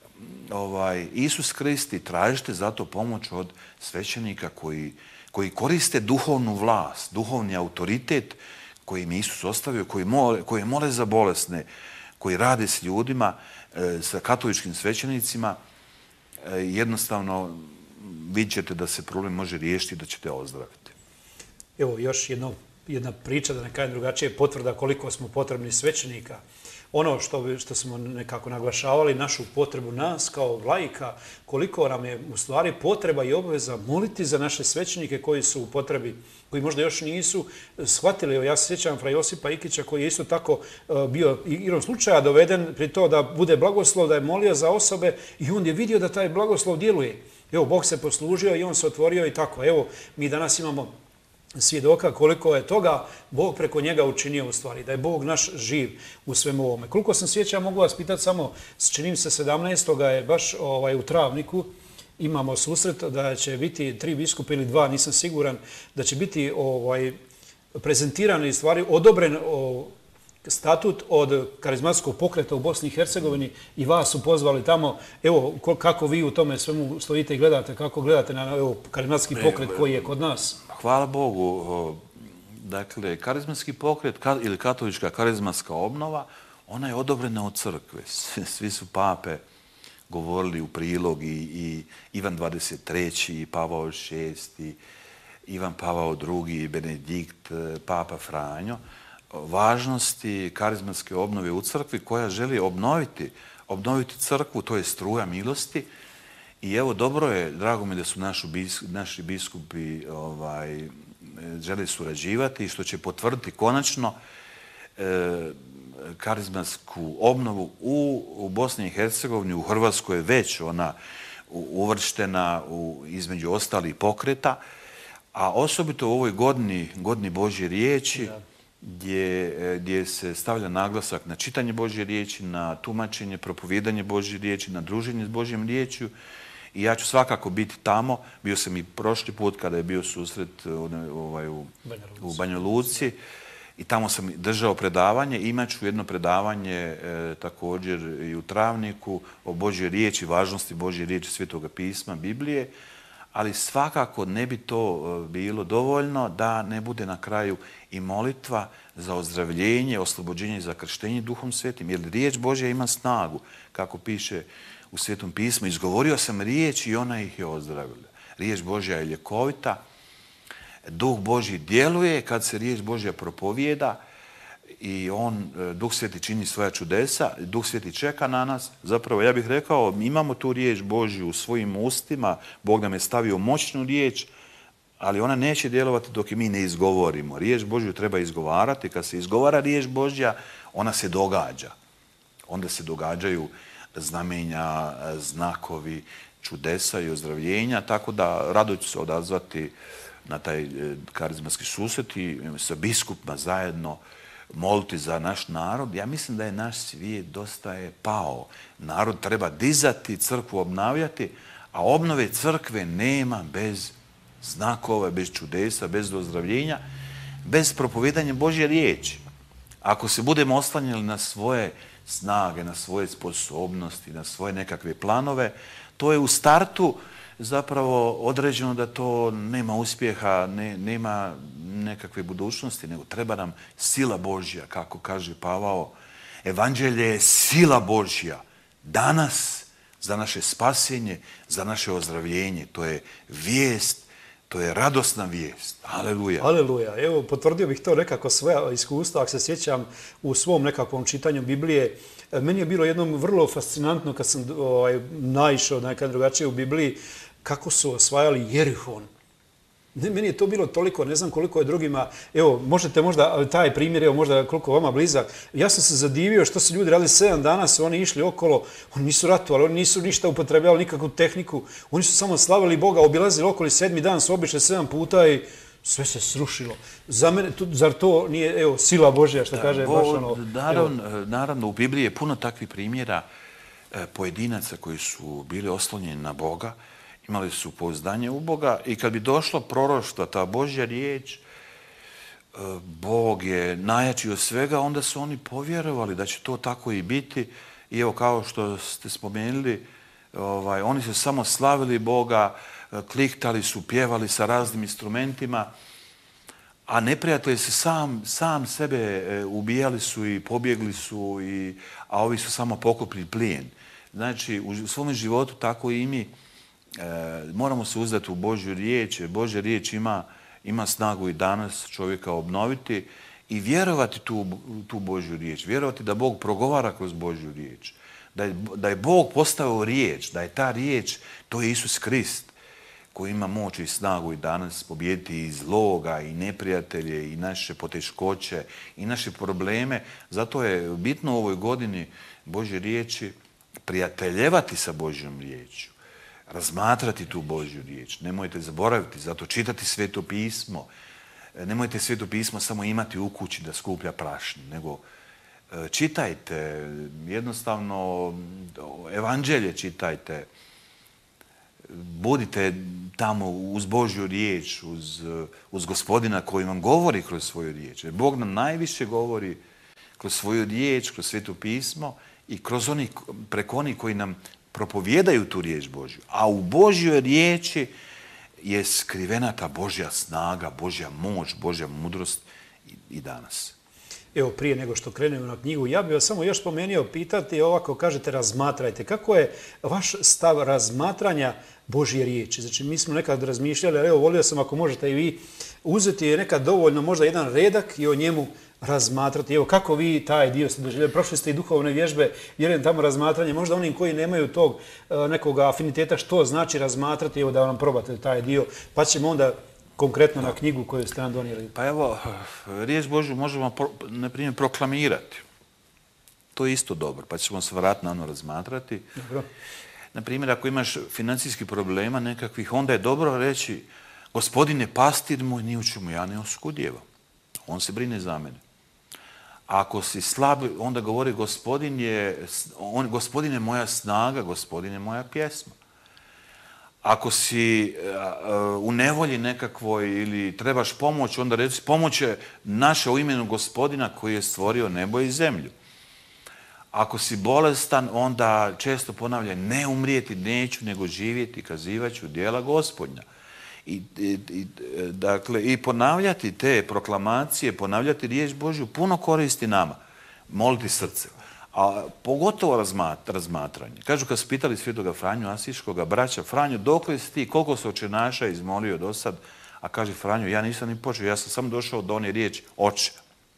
B: ovaj, Isus Kristi, tražite zato pomoć od svećenika koji, koji koriste duhovnu vlast, duhovni autoritet, koji im Isus ostavio, koji mole, koji mole za bolesne, koji rade s ljudima, e, sa katoličkim svećenicima, e, jednostavno vidjet ćete da se problem može riješiti i da ćete ozdraviti.
A: Evo još jedno, jedna priča, da ne kažem drugačije, potvrda koliko smo potrebni svećenika. Ono što, što smo nekako naglašavali, našu potrebu nas kao laika, koliko nam je u stvari potreba i obveza moliti za naše svećenike koji su u potrebi, koji možda još nisu shvatili. Evo, ja se sjećam fra Josipa Ikića koji je isto tako bio igrom slučaja doveden pri to da bude blagoslov, da je molio za osobe i on je vidio da taj blagoslov djeluje. Evo, Bog se poslužio i on se otvorio i tako. Evo, mi danas imamo svjedoka koliko je toga Bog preko njega učinio u stvari, da je Bog naš živ u svemu ovome. Koliko sam sjećao, mogu vas pitati samo, činim se sedamnaestog je baš ovaj, u Travniku, imamo susret da će biti tri biskupa ili dva, nisam siguran, da će biti ovaj, prezentirani stvari, odobren o, statut od karizmatskog pokreta u Bosni i Hercegovini i vas su pozvali tamo. Evo, kako vi u tome svemu stojite i gledate, kako gledate na evo, karizmatski pokret koji je kod nas?
B: Hvala Bogu. Dakle, karizmatski pokret ili katolička karizmatska obnova, ona je odobrena od crkve. Svi su pape govorili u prilog i, i Ivan dvadeset treći, i Pavao šesti, Ivan Pavao drugi, Benedikt, Papa Franjo, važnosti karizmatske obnove u crkvi koja želi obnoviti, obnoviti crkvu, to je struja milosti. I evo, dobro je, drago mi da su naši, biskupi, naši biskupi ovaj, žele surađivati i što će potvrditi konačno e, karizmatsku obnovu u, u Bosni i Hercegovini, u Hrvatskoj je već ona uvrštena u, između ostalih pokreta, a osobito u ovoj godini, godini Božje riječi, da. Gdje, gdje se stavlja naglasak na čitanje Božje riječi, na tumačenje, propovijedanje Božje riječi, na druženje s Božjom riječju. I ja ću svakako biti tamo. Bio sam i prošli put kada je bio susret ovaj, u, u Banja Luci. I tamo sam držao predavanje. Imat ću jedno predavanje e, također i u Travniku o Božjoj riječi, važnosti Božje riječi, Svetoga pisma, Biblije. Ali svakako ne bi to bilo dovoljno da ne bude na kraju i molitva za ozdravljenje, oslobođenje za krštenje Duhom Svetim. Jer riječ Božja ima snagu, kako piše u Svetom pismu. Izgovorio sam riječ i ona ih je ozdravila. Riječ Božja je ljekovita. Duh Božji djeluje kad se riječ Božja propovijeda i on, Duh Sveti čini svoja čudesa, Duh Sveti čeka na nas. Zapravo, ja bih rekao, imamo tu riječ Božju u svojim ustima, Bog nam je stavio moćnu riječ, ali ona neće djelovati dok je mi ne izgovorimo. Riječ Božju treba izgovarati. Kad se izgovara riječ Božja, ona se događa. Onda se događaju znamenja, znakovi, čudesa i ozdravljenja, tako da rado ću se odazvati na taj karizmatski susret i sa biskupima zajedno moliti za naš narod. Ja mislim da je naš svijet dosta je pao. Narod treba dizati, crkvu obnavljati, a obnove crkve nema bez znakova, bez čudesa, bez ozdravljenja, bez propovijedanja Božje riječi. Ako se budemo oslanjali na svoje snage, na svoje sposobnosti, na svoje nekakve planove, to je u startu zapravo određeno da to nema uspjeha, ne, nema nekakve budućnosti, nego treba nam sila Božja, kako kaže Pavao. Evanđelje je sila Božja danas za naše spasenje, za naše ozdravljenje. To je vijest, to je radosna vijest. Aleluja.
A: Aleluja. Evo, potvrdio bih to nekako svoja iskustva. Ako se sjećam u svom nekakvom čitanju Biblije, meni je bilo jednom vrlo fascinantno kad sam ovaj, naišao nekad drugačije u Bibliji, kako su osvajali Jerihon. Meni je to bilo toliko, ne znam koliko je drugima. Evo, možete možda, taj primjer, evo, možda koliko vama blizak. Ja sam se zadivio što su ljudi radili sedam dana, su oni išli okolo, oni nisu ratovali, oni nisu ništa upotrebljavali, nikakvu tehniku. Oni su samo slavili Boga, obilazili okolo, sedmi dan su obišli sedam puta i sve se srušilo. Za mene, zar to nije, evo, sila Božja, što kaže baš ono...
B: Naravno, naravno, u Bibliji je puno takvih primjera pojedinaca koji su bili oslonjeni na Boga, imali su pouzdanje u Boga i kad bi došlo proroštvo, ta Božja riječ, Bog je najjači od svega, onda su oni povjerovali da će to tako i biti. I evo, kao što ste spomenuli, ovaj, oni su samo slavili Boga, kliktali su, pjevali sa raznim instrumentima, a neprijatelji se sam, sam sebe e, ubijali su i pobjegli su, i, a ovi su samo pokupili plijen. Znači, u svom životu tako i mi e, moramo se uzdati u Božju riječ, jer Božja riječ ima, ima snagu i danas čovjeka obnoviti i vjerovati tu, tu Božju riječ, vjerovati da Bog progovara kroz Božju riječ, da je, da je Bog postavio riječ, da je ta riječ, to je Isus Krist, koji ima moć i snagu i danas pobijediti i zloga, i neprijatelje, i naše poteškoće, i naše probleme. Zato je bitno u ovoj godini Božje riječi prijateljevati sa Božjom riječju, razmatrati tu Božju riječ. Nemojte zaboraviti, zato čitati Sveto pismo. Nemojte Sveto pismo samo imati u kući da skuplja prašinu, nego čitajte, jednostavno evanđelje čitajte, budite tamo uz Božju riječ, uz, uz Gospodina koji vam govori kroz svoju riječ. Jer Bog nam najviše govori kroz svoju riječ, kroz Sveto pismo i kroz oni, preko onih koji nam propovijedaju tu riječ Božju. A u Božjoj riječi je skrivena ta Božja snaga, Božja moć, Božja mudrost i, i danas.
A: Evo, prije nego što krenemo na knjigu, ja bih vas samo još spomenuo pitati, ovako kažete razmatrajte. Kako je vaš stav razmatranja Božje riječi? Znači, mi smo nekad razmišljali, ali evo, volio sam ako možete i vi uzeti je nekad dovoljno možda jedan redak i o njemu razmatrati. Evo, kako vi taj dio ste doživjeli? Prošli ste i duhovne vježbe, vjerujem tamo razmatranje. Možda onim koji nemaju tog nekog afiniteta što znači razmatrati, evo da vam probate taj dio, pa ćemo onda konkretno na knjigu koju ste nam donijeli.
B: Pa evo, riječ Božju možemo, na primjer, proklamirati. To je isto dobro, pa ćemo se vratno na ono razmatrati.
A: Dobro.
B: Na primjer, ako imaš financijskih problema nekakvih, onda je dobro reći: Gospodine, pastir moj, ni u čemu ja ne oskudijevam. On se brine za mene. Ako si slab, onda govori: Gospodin je, on, Gospodin je moja snaga, Gospodin je moja pjesma. Ako si uh, u nevolji nekakvoj ili trebaš pomoć, onda reci: pomoć je naša u imenu Gospodina koji je stvorio nebo i zemlju. Ako si bolestan, onda često ponavljaj: ne umrijeti neću, nego živjeti, kazivaću djela Gospodnja. I, i, i, dakle, i ponavljati te proklamacije, ponavljati riječ Božju puno koristi nama. Moliti srce. A pogotovo razmatranje. Kažu, kad su pitali svetoga Franju Asiškoga: braća, Franjo, dokle si ti, koliko se očenaša izmolio do sad? A kaže Franjo: ja nisam ni počeo, ja sam samo došao do one riječi Oče.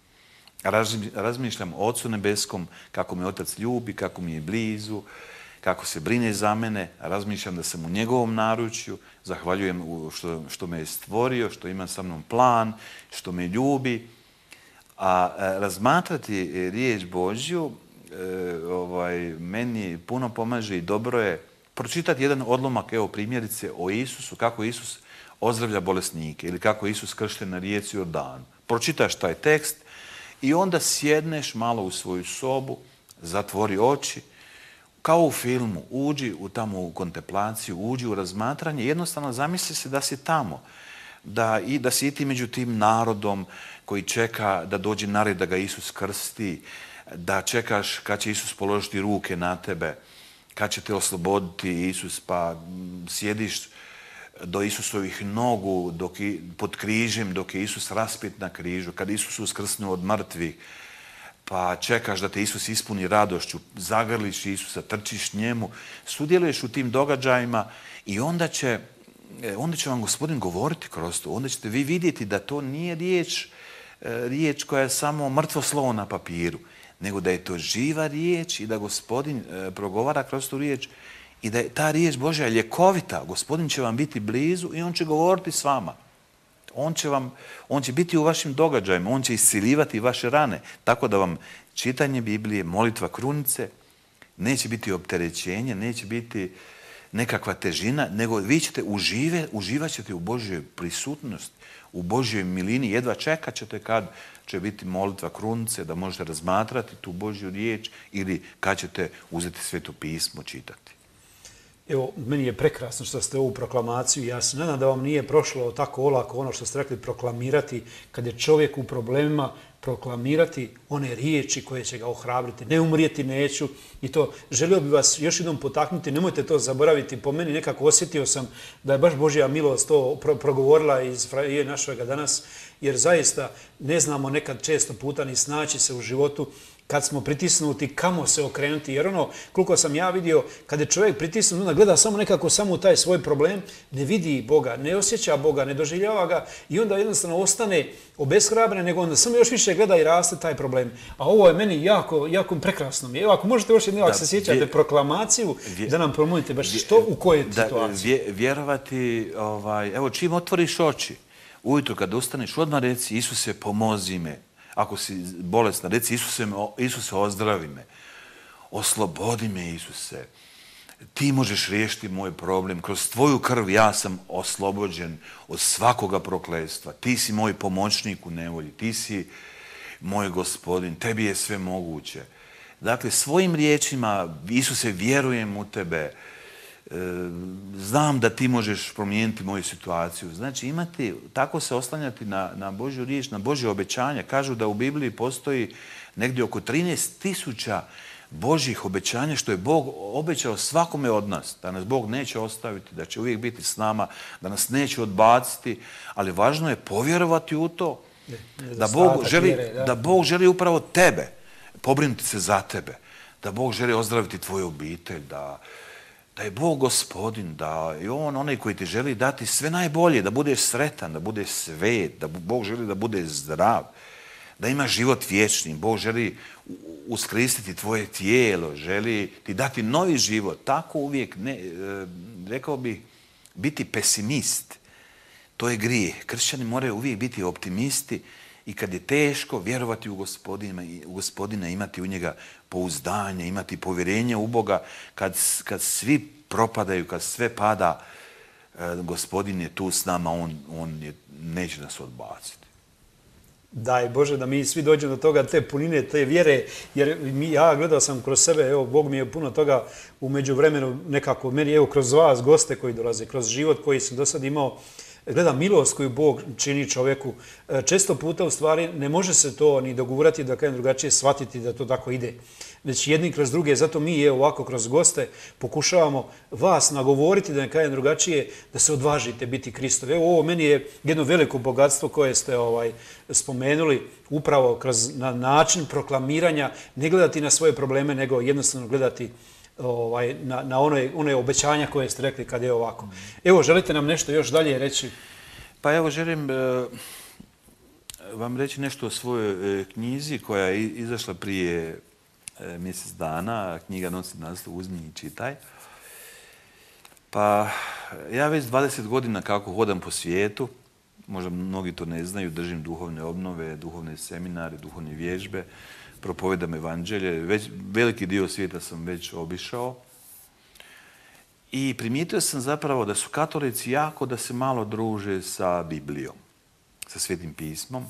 B: Razmišljam o Otcu nebeskom, kako me Otac ljubi, kako mi je blizu, kako se brine za mene, razmišljam da sam u njegovom naručju, zahvaljujem što, što me je stvorio, što ima sa mnom plan, što me ljubi. A razmatrati riječ Božju, e, ovaj, meni puno pomaže i dobro je pročitati jedan odlomak, evo primjerice o Isusu, kako Isus ozdravlja bolesnike ili kako Isus kršten na rijeci Jordanu. Pročitaš taj tekst i onda sjedneš malo u svoju sobu, zatvori oči, kao u filmu, uđi u tamo u kontemplaciju, uđi u razmatranje, jednostavno zamisli se da si tamo, da, i, da si i ti među tim narodom koji čeka da dođe na red da ga Isus krsti, da čekaš kad će Isus položiti ruke na tebe, kad će te osloboditi Isus, pa sjediš do Isusovih nogu dok, pod križem dok je Isus raspet na križu, kad Isus uskrsnuo od mrtvih, pa čekaš da te Isus ispuni radošću, zagrliš Isusa, trčiš njemu, sudjeluješ u tim događajima i onda će, onda će vam Gospodin govoriti kroz to. Onda ćete vi vidjeti da to nije riječ, riječ koja je samo mrtvo slovo na papiru, nego da je to živa riječ i da Gospodin progovara kroz tu riječ i da je ta riječ Božja ljekovita. Gospodin će vam biti blizu i on će govoriti s vama. On će, vam, on će biti u vašim događajima, on će isciljivati vaše rane, tako da vam čitanje Biblije, molitva krunice, neće biti opterećenje, neće biti nekakva težina, nego vi ćete užive, uživat ćete u Božjoj prisutnosti, u Božjoj milini. Jedva čekat ćete kad će biti molitva krunice, da možete razmatrati tu Božju riječ ili kad ćete uzeti Sveto pismo čitati.
A: Evo, meni je prekrasno što ste ovu proklamaciju. Ja se nadam da vam nije prošlo tako olako ono što ste rekli proklamirati kad je čovjek u problemima, proklamirati one riječi koje će ga ohrabriti. Ne umrijeti neću i to. Želio bih vas još jednom potaknuti, nemojte to zaboraviti. Po meni nekako osjetio sam da je baš Božja milost to pro progovorila iz fraje našega danas, jer zaista ne znamo nekad često puta ni snaći se u životu kad smo pritisnuti, kamo se okrenuti. Jer ono, koliko sam ja vidio, kad je čovjek pritisnut, onda gleda samo nekako samo taj svoj problem, ne vidi Boga, ne osjeća Boga, ne doživljava ga i onda jednostavno ostane obeshrabren, nego onda samo još više gleda i raste taj problem. A ovo je meni jako, jako prekrasno. Evo, ako možete još jednog, ako se sjećate, vje, proklamaciju, vje, da nam promojite baš vje, što, u kojoj situaciji.
B: Vje, vjerovati, ovaj, evo, čim otvoriš oči, ujutro kad ustaneš, odmah reci, Isuse, pomozi me. Ako si bolesna, reci, Isuse, Isuse, ozdravi me. Oslobodi me, Isuse. Ti možeš riješiti moj problem. Kroz tvoju krv ja sam oslobođen od svakoga prokletstva. Ti si moj pomoćnik u nevolji. Ti si moj gospodin. Tebi je sve moguće. Dakle, svojim riječima, Isuse, vjerujem u tebe. Znam da ti možeš promijeniti moju situaciju. Znači, imati, tako se oslanjati na, na Božju riječ, na Božje obećanja. Kažu da u Bibliji postoji negdje oko trinaest tisuća Božjih obećanja, što je Bog obećao svakome od nas. Da nas Bog neće ostaviti, da će uvijek biti s nama, da nas neće odbaciti, ali važno je povjerovati u to, da Bog želi, da Bog želi upravo tebe, pobrinuti se za tebe, da Bog želi ozdraviti tvoju obitelj, da da je Bog gospodin, da je on onaj koji ti želi dati sve najbolje, da budeš sretan, da budeš svet, da Bog želi da budeš zdrav, da imaš život vječni. Bog želi uskristiti tvoje tijelo, želi ti dati novi život. Tako uvijek, ne, rekao bih, biti pesimist, to je grijeh. Kršćani moraju uvijek biti optimisti i kad je teško, vjerovati u Gospodina, u Gospodina, imati u njega pouzdanje, imati povjerenje u Boga. Kad, kad svi propadaju, kad sve pada, Gospodin je tu s nama, on, on je, neće nas odbaciti.
A: Daj Bože da mi svi dođemo do toga, te punine, te vjere, jer mi, ja gledao sam kroz sebe, evo, Bog mi je puno toga u međuvremenu nekako, meni, evo, kroz vas, goste koji dolaze, kroz život koji sam do sad imao, gledam milost koju Bog čini čovjeku. Često puta u stvari ne može se to ni dogovorati da kažem drugačije shvatiti da to tako ide. Već jedni kroz druge, zato mi je ovako kroz goste pokušavamo vas nagovoriti da ne kažem drugačije, da se odvažite biti Kristovi. Evo ovo meni je jedno veliko bogatstvo koje ste ovaj, spomenuli upravo kroz na način proklamiranja, ne gledati na svoje probleme, nego jednostavno gledati Ovaj, na, na one, one obećanja koje ste rekli kad je ovako. Evo, želite nam nešto još dalje reći?
B: Pa evo, želim e, vam reći nešto o svojoj e, knjizi koja je izašla prije e, mjesec dana. Knjiga nosi naslov Uzmi i čitaj. Pa ja već dvadeset godina kako hodam po svijetu, možda mnogi to ne znaju, držim duhovne obnove, duhovne seminare, duhovne vježbe, propovedam evanđelje. Već, veliki dio svijeta sam već obišao i primijetio sam zapravo da su katolici jako da se malo druže sa Biblijom, sa Svetim pismom.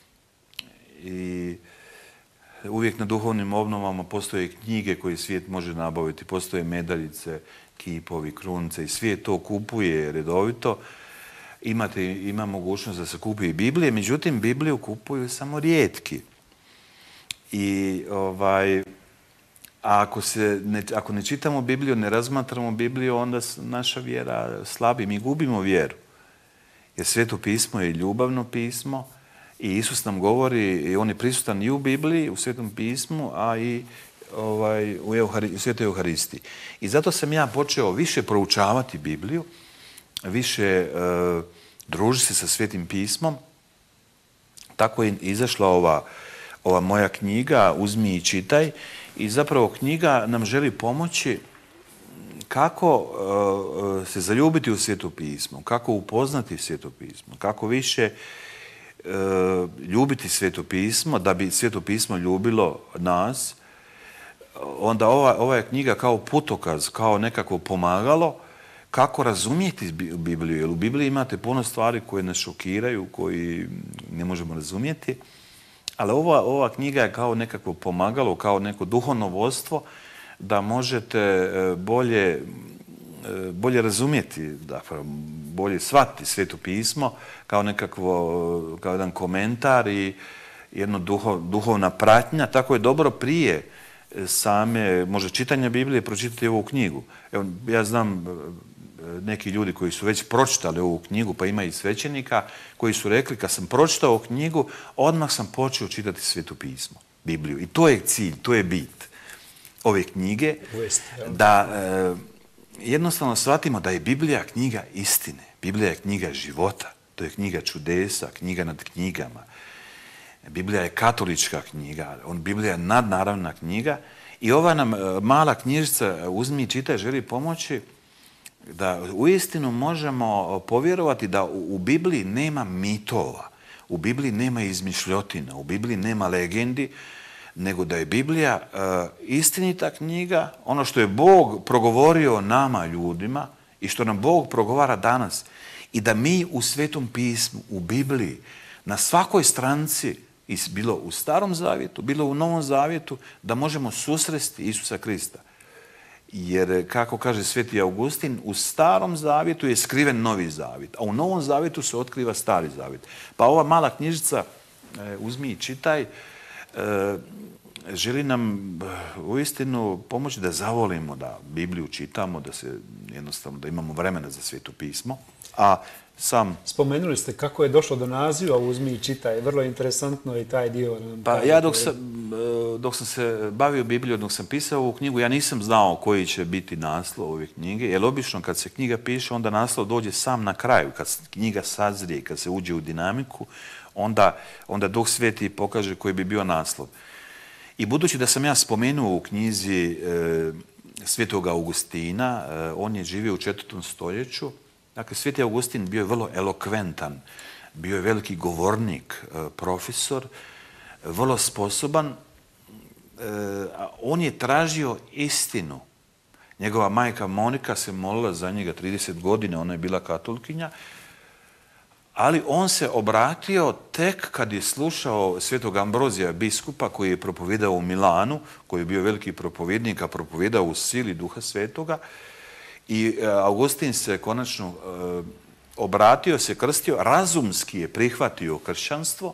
B: I uvijek na duhovnim obnovama postoje knjige koje svijet može nabaviti, postoje medaljice, kipovi, krunice i svijet to kupuje redovito. Imate, ima mogućnost da se kupi i Biblije, međutim Bibliju kupuju samo rijetki. I ovaj, ako, se ne, ako ne čitamo Bibliju, ne razmatramo Bibliju, onda naša vjera slabi, mi gubimo vjeru. Jer Sveto pismo je ljubavno pismo i Isus nam govori, i on je prisutan i u Bibliji, u Svetom pismu, a i ovaj, u, Euhari, u Svetoj Euharistiji. I zato sam ja počeo više proučavati Bibliju, više uh, družiti se sa Svetim pismom. Tako je izašla ova ova moja knjiga Uzmi i čitaj. I zapravo knjiga nam želi pomoći kako uh, se zaljubiti u Sveto pismo, kako upoznati Sveto pismo, kako više uh, ljubiti Sveto pismo, da bi Sveto pismo ljubilo nas. Onda ova, ova je knjiga kao putokaz, kao nekako pomagalo kako razumijeti Bibliju. Jer u Bibliji imate puno stvari koje nas šokiraju, koji ne možemo razumijeti. Ali ova, ova knjiga je kao nekako pomagalo, kao neko duhovno vodstvo da možete bolje, bolje razumjeti, dakle, bolje shvatiti Sveto pismo kao nekakvo, kao jedan komentar i, jedna duhov, duhovna pratnja, tako je dobro prije same, može čitanja Biblije, pročitati ovu knjigu. Evo, ja znam neki ljudi koji su već pročitali ovu knjigu, pa ima i svećenika, koji su rekli, kad sam pročitao ovu knjigu, odmah sam počeo čitati Sveto pismo, Bibliju. I to je cilj, to je bit ove knjige, da e, jednostavno shvatimo da je Biblija knjiga istine. Biblija je knjiga života, to je knjiga čudesa, knjiga nad knjigama. Biblija je katolička knjiga, on, Biblija je nadnaravna knjiga i ova nam mala knjižica Uzmi i čitaj želi pomoći da uistinu možemo povjerovati da u, u Bibliji nema mitova, u Bibliji nema izmišljotina, u Bibliji nema legendi, nego da je Biblija uh, istinita knjiga, ono što je Bog progovorio nama ljudima i što nam Bog progovara danas. I da mi u Svetom pismu, u Bibliji, na svakoj stranci, bilo u Starom zavjetu, bilo u Novom zavjetu, da možemo susresti Isusa Krista. Jer, kako kaže Sveti Augustin, u Starom zavjetu je skriven Novi zavjet, a u Novom zavjetu se otkriva Stari zavjet. Pa ova mala knjižica, e, Uzmi i čitaj, e, želi nam uistinu pomoći da zavolimo, da Bibliju čitamo, da se jednostavno, da imamo vremena za Sveto pismo, a sam...
A: Spomenuli ste kako je došlo do naziva Uzmi i čitaj. Vrlo interesantno i taj dio.
B: Pa ja dok sam, dok sam se bavio Biblijom, dok sam pisao ovu knjigu, ja nisam znao koji će biti naslov ove knjige, jer obično kad se knjiga piše, onda naslov dođe sam na kraju. Kad knjiga sazrije, kad se uđe u dinamiku, onda, onda Duh Sveti pokaže koji bi bio naslov. I budući da sam ja spomenuo u knjizi e, Svetog Augustina, e, on je živio u četvrtom stoljeću. Dakle, Sveti Augustin bio je vrlo elokventan, bio je veliki govornik, e, profesor, vrlo sposoban. E, on je tražio istinu. Njegova majka Monika se molila za njega trideset godina, ona je bila katolkinja, ali on se obratio tek kad je slušao Svetog Ambrozija, biskupa, koji je propovidao u Milanu, koji je bio veliki propovidnik, a propovidao u sili Duha Svetoga. I Augustin se konačno e, obratio, se krstio, razumski je prihvatio kršćanstvo.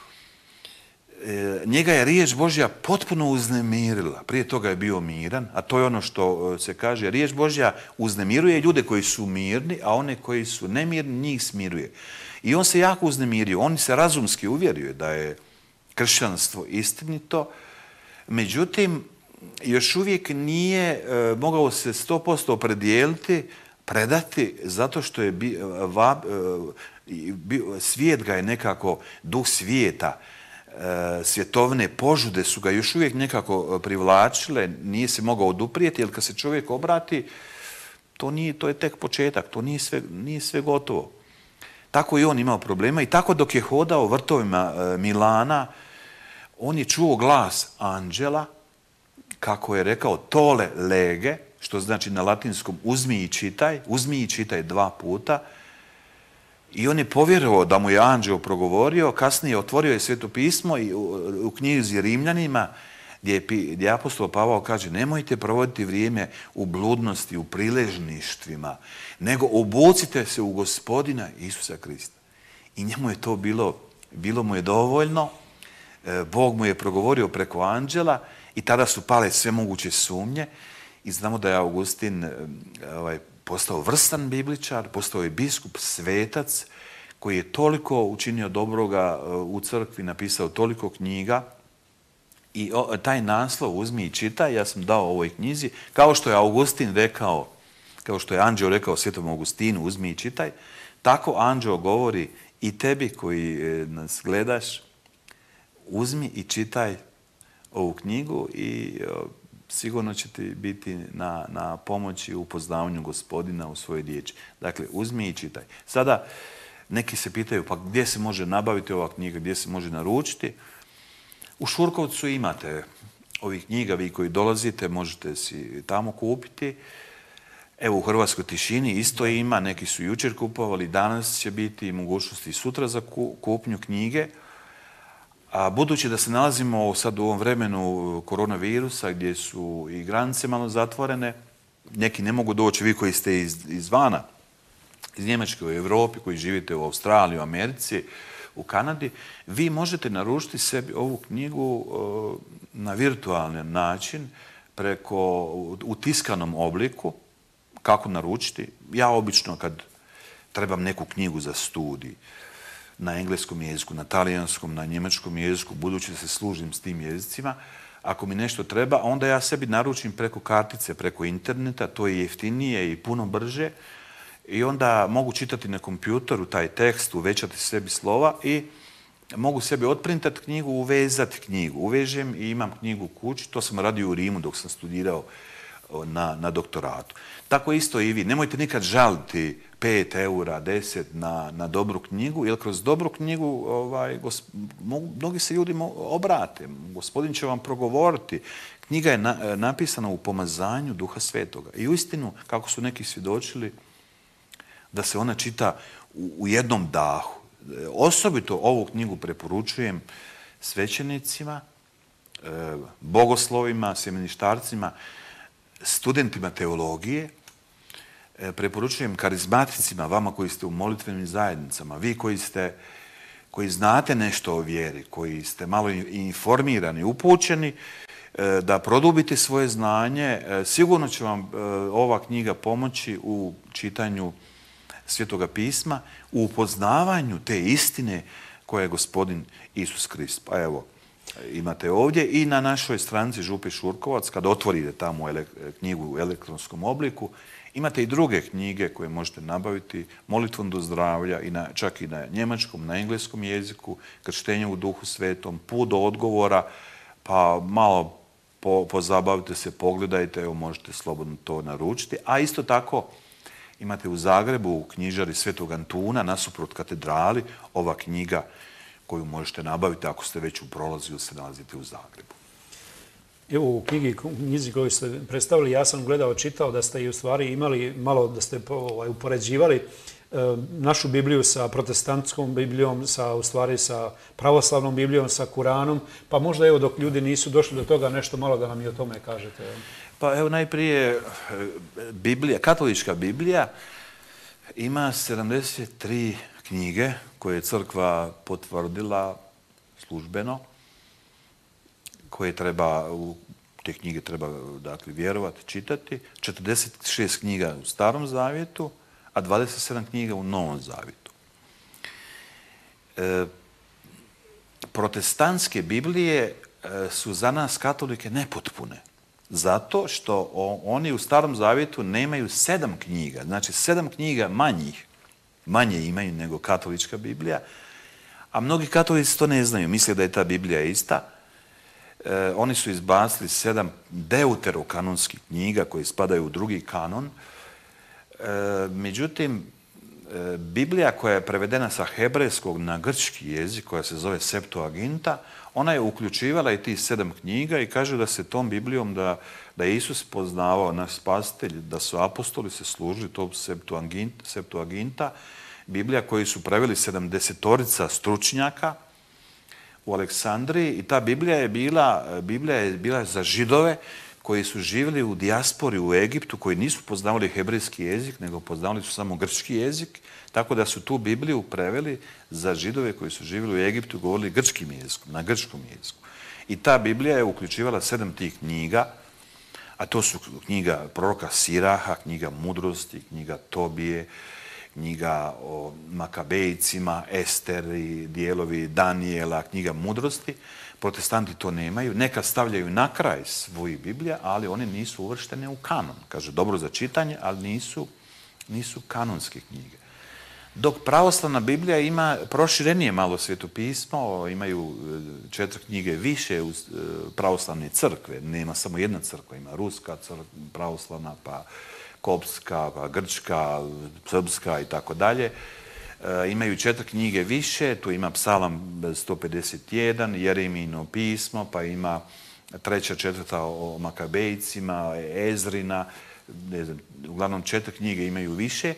B: E, njega je riječ Božja potpuno uznemirila. Prije toga je bio miran, a to je ono što se kaže. Riječ Božja uznemiruje ljude koji su mirni, a one koji su nemirni, njih smiruje. I on se jako uznemirio. On se razumski uvjerio da je kršćanstvo istinito. Međutim, još uvijek nije e, mogao se sto posto opredijeliti, predati, zato što je bi, va, e, bi, svijet ga je nekako, duh svijeta, e, svjetovne požude su ga još uvijek nekako privlačile, nije se mogao oduprijeti, jer kad se čovjek obrati, to, nije, to je tek početak, to nije sve, nije sve gotovo. Tako i on imao problema i tako dok je hodao vrtovima e, Milana, on je čuo glas anđela, kako je rekao, tole lege, što znači na latinskom uzmi i čitaj, uzmi i čitaj dva puta. I on je povjerovao da mu je anđeo progovorio, kasnije otvorio je Sveto pismo i u, u knjizi Rimljanima, gdje, je, gdje apostol Pavao kaže, nemojte provoditi vrijeme u bludnosti, u priležništvima, nego obucite se u Gospodina Isusa Krista. I njemu je to bilo, bilo mu je dovoljno, Bog mu je progovorio preko anđela i tada su pale sve moguće sumnje i znamo da je Augustin ovaj, postao vrstan bibličar, postao je biskup, svetac, koji je toliko učinio dobroga u crkvi, napisao toliko knjiga. I o, taj naslov uzmi i čitaj, ja sam dao ovoj knjizi, kao što je Augustin rekao, kao što je anđeo rekao Svetom Augustinu, uzmi i čitaj, tako anđeo govori i tebi koji nas gledaš, uzmi i čitaj ovu knjigu i o, sigurno će ti biti na, na pomoći u upoznavanju Gospodina u svojoj riječi. Dakle, uzmi i čitaj. Sada neki se pitaju, pa gdje se može nabaviti ova knjiga, gdje se može naručiti? U Šurkovcu imate ovih knjiga, vi koji dolazite, možete si tamo kupiti. Evo u Hrvatskoj tišini isto ima, neki su jučer kupovali, danas će biti mogućnosti sutra za kupnju knjige. A budući da se nalazimo sad u ovom vremenu koronavirusa, gdje su i granice malo zatvorene, neki ne mogu doći, vi koji ste iz, izvana, iz Njemačke, u Evropi, koji živite u Australiji, u Americi, u Kanadi, vi možete naručiti sebi ovu knjigu na virtualni način preko, u tiskanom obliku. Kako naručiti? Ja obično kad trebam neku knjigu za studij na engleskom jeziku, na talijanskom, na njemačkom jeziku, budući da se služim s tim jezicima, ako mi nešto treba, onda ja sebi naručim preko kartice, preko interneta, to je jeftinije i puno brže i onda mogu čitati na kompjutoru taj tekst, uvećati sebi slova i mogu sebi otprintati knjigu, uvezati knjigu. Uvežem i imam knjigu u kući, to sam radio u Rimu dok sam studirao na, na doktoratu. Tako isto i vi. Nemojte nikad žaliti pet eura, deset na, na dobru knjigu, jer kroz dobru knjigu ovaj, gos, mogu, mnogi se ljudi obrate. Gospodin će vam progovoriti. Knjiga je na, napisana u pomazanju Duha Svetoga. I uistinu, kako su neki svjedočili, da se ona čita u, u jednom dahu. Osobito ovu knjigu preporučujem svećenicima, bogoslovima, sjemeništarcima, studentima teologije, preporučujem karizmaticima, vama koji ste u molitvenim zajednicama, vi koji ste, koji znate nešto o vjeri, koji ste malo informirani, upućeni, da produbite svoje znanje. Sigurno će vam ova knjiga pomoći u čitanju Svjetoga pisma, u upoznavanju te istine koja je Gospodin Isus Krist. Pa evo, imate ovdje i na našoj stranici Župe Šurkovac, kad otvorite tamo knjigu u elektronskom obliku, imate i druge knjige koje možete nabaviti, Molitvom do zdravlja, i na, čak i na njemačkom, na engleskom jeziku, Krštenje u Duhu Svetom, Put do odgovora, pa malo po, pozabavite se, pogledajte, evo možete slobodno to naručiti. A isto tako imate u Zagrebu, u knjižari Svetog Antuna, nasuprot katedrali, ova knjiga koju možete nabaviti ako ste već u prolazu ili se nalazite u Zagrebu.
A: Evo u knjigi, knjizi koju ste predstavili, ja sam gledao, čitao da ste i u stvari imali malo, da ste ovaj, upoređivali e, našu Bibliju sa protestantskom Biblijom, sa, u stvari sa pravoslavnom Biblijom, sa Kuranom, pa možda evo dok ljudi nisu došli do toga nešto malo da nam i o tome kažete.
B: Pa evo najprije, Biblija, katolička Biblija ima sedamdeset tri knjige koje je crkva potvrdila službeno, koje treba, u te knjige treba dakle, vjerovati, čitati. četrdeset šest knjiga u Starom zavjetu, a dvadeset sedam knjiga u Novom zavjetu. E, protestantske Biblije e, su za nas katolike nepotpune. Zato što oni u Starom zavjetu nemaju sedam knjiga, znači sedam knjiga manjih, manje imaju nego katolička Biblija, a mnogi katolici to ne znaju, misle da je ta Biblija ista. E, oni su izbacili sedam deuterokanonskih knjiga koje spadaju u drugi kanon. E, međutim, e, Biblija koja je prevedena sa hebrejskog na grčki jezik, koja se zove Septuaginta, ona je uključivala i tih sedam knjiga i kaže da se tom Biblijom, da, da je Isus poznavao, naš spasitelj, da su apostoli se služili tom Septuaginta, Septuaginta, Biblija koju su preveli sedamdesetorica stručnjaka u Aleksandriji, i ta Biblija je bila, Biblija je bila za Židove koji su živjeli u dijaspori u Egiptu, koji nisu poznavali hebrejski jezik, nego poznavali su samo grčki jezik, tako da su tu Bibliju preveli za Židove koji su živjeli u Egiptu i govorili grčkim jezikom, na grčkom jeziku. I ta Biblija je uključivala sedam tih knjiga, a to su knjiga proroka Siraha, knjiga mudrosti, knjiga Tobije, knjiga o Makabejcima, Esteri, dijelovi Danijela, knjiga mudrosti. Protestanti to nemaju. Neka stavljaju na kraj svojih Biblija, ali one nisu uvrštene u kanon. Kaže, dobro za čitanje, ali nisu, nisu kanonske knjige. Dok pravoslavna Biblija ima proširenije malo svjetopismo, imaju četiri knjige više u pravoslavne crkve. Nema samo jedna crkva, ima ruska crkva, pravoslavna, pa kopska, pa grčka, srpska i tako dalje. Imaju četiri knjige više, tu ima Psalam sto pedeset jedan, Jeremijino pismo, pa ima treća, četvrta o Makabejcima, Ezrina, ne znam, uglavnom četiri knjige imaju više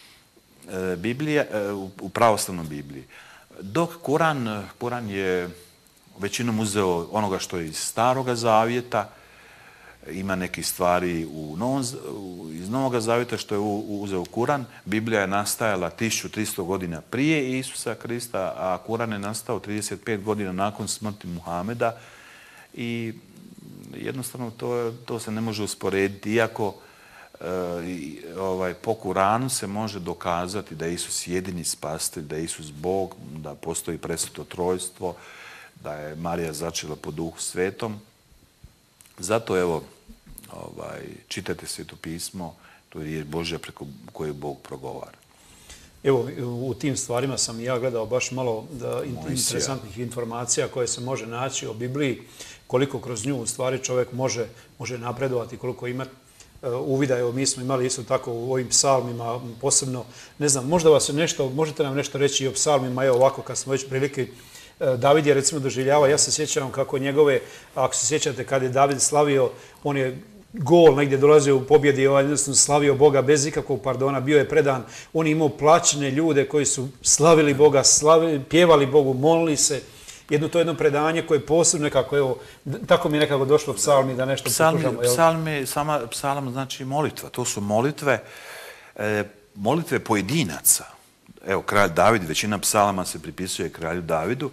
B: Biblija, u pravoslavnoj Bibliji. Dok Kuran, Kuran je većinom uzeo onoga što je iz Staroga zavjeta, ima neki stvari u novom, iz Novog Zavjeta što je uzeo Kuran. Biblija je nastajala tisuću tristo godina prije Isusa Krista, a Kuran je nastao trideset pet godina nakon smrti Muhameda i jednostavno to, to se ne može usporediti, iako e, ovaj, po Kuranu se može dokazati da je Isus jedini spasitelj, da je Isus Bog, da postoji presveto trojstvo, da je Marija začela po Duhu Svetom. Zato evo, ovaj, čitajte Sveto pismo, to je riječ Božja preko koje Bog progovara.
A: Evo, u tim stvarima sam ja gledao baš malo da, interesantnih informacija koje se može naći o Bibliji, koliko kroz nju u stvari čovjek može, može napredovati, koliko ima uvida. Evo, mi smo imali isto tako u ovim psalmima posebno, ne znam, možda vas nešto, možete nam nešto reći i o psalmima, evo ovako kad smo već prilike. David je recimo doživljava, ja se sjećam kako njegove, ako se sjećate kad je David slavio, on je gol negdje dolazio u pobjedi, jednostavno slavio Boga bez ikakvog pardona, bio je predan, on je imao plaćene ljude koji su slavili Boga, slavili, pjevali Bogu, molili se. Jedno to jedno predanje koje je posebno nekako, evo, tako mi je nekako došlo psalmi da nešto poslušamo.
B: Psalmi, sama psalam znači molitva, to su molitve, e, molitve pojedinaca. Evo, kralj David, većina psalama se pripisuje kralju Davidu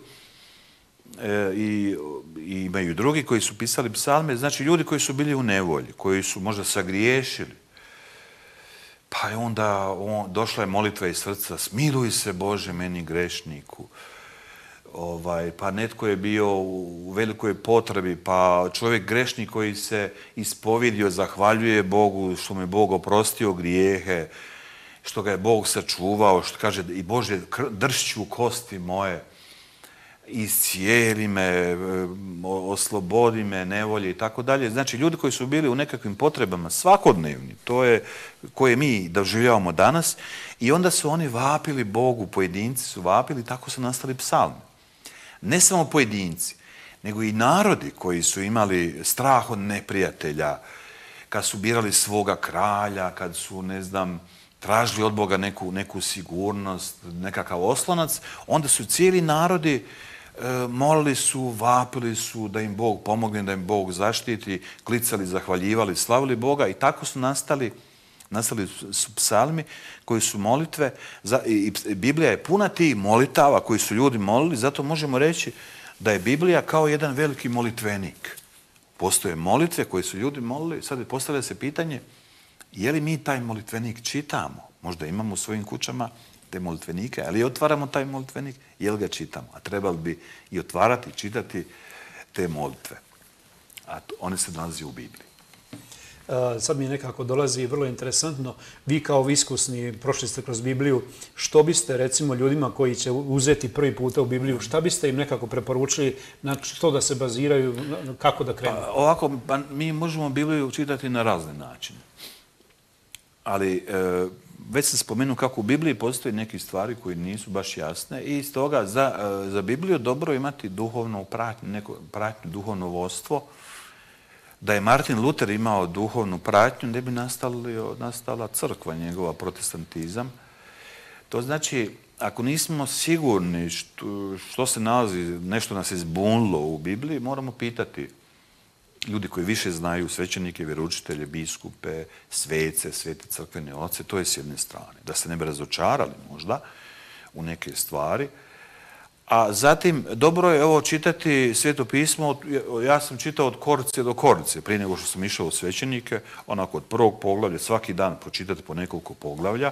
B: e, i, i imaju drugi koji su pisali psalme, znači ljudi koji su bili u nevolji, koji su možda sagriješili. Pa je onda on, došla je molitva iz srca, smiluj se Bože meni grešniku. Ovaj, pa netko je bio u velikoj potrebi, pa čovjek grešnik koji se ispovjedio, zahvaljuje Bogu što mu je Bog oprostio grijehe, što ga je Bog sačuvao, što kaže i Bože dršću kosti moje, iscijeli me, oslobodi me, nevolje i tako dalje. Znači ljudi koji su bili u nekakvim potrebama svakodnevni, to je koje mi doživljavamo danas, i onda su oni vapili Bogu, pojedinci su vapili, tako su nastali psalmi. Ne samo pojedinci, nego i narodi koji su imali strah od neprijatelja, kad su birali svoga kralja, kad su, ne znam, tražili od Boga neku, neku sigurnost, nekakav oslonac, onda su cijeli narodi e, molili su, vapili su da im Bog pomogne, da im Bog zaštiti, klicali, zahvaljivali, slavili Boga i tako su nastali, nastali su psalmi koji su molitve. Za, i, i Biblija je puna tih molitava koji su ljudi molili, zato možemo reći da je Biblija kao jedan veliki molitvenik. Postoje molitve koje su ljudi molili, sad postavlja se pitanje je li mi taj molitvenik čitamo? Možda imamo u svojim kućama te molitvenike, ali otvaramo taj molitvenik, je li ga čitamo? A trebali bi i otvarati, čitati te molitve. A one se nalazi u Bibliji.
A: Sad mi nekako dolazi vrlo interesantno. Vi kao iskusni, prošli ste kroz Bibliju, što biste recimo ljudima koji će uzeti prvi puta u Bibliju, šta biste im nekako preporučili, na što da se baziraju, kako da krenu?
B: Pa, ovako, pa, mi možemo Bibliju čitati na razne načine. Ali e, već sam spomenuo kako u Bibliji postoji neke stvari koje nisu baš jasne i stoga za, e, za Bibliju dobro imati duhovnu pratnju, neko pratnju, duhovno vodstvo. Da je Martin Luther imao duhovnu pratnju, ne bi nastali, nastala crkva njegova, protestantizam. To znači, ako nismo sigurni što, što se nalazi, nešto nas je zbunilo u Bibliji, moramo pitati ljudi koji više znaju, svećenike, vjeroučitelje, biskupe, svece, svete crkvene oce, to je s jedne strane. Da se ne bi razočarali možda u neke stvari. A zatim, dobro je ovo čitati Sveto pismo, ja sam čitao od korice do korice, prije nego što sam išao u svećenike, onako od prvog poglavlja, svaki dan pročitati po nekoliko poglavlja,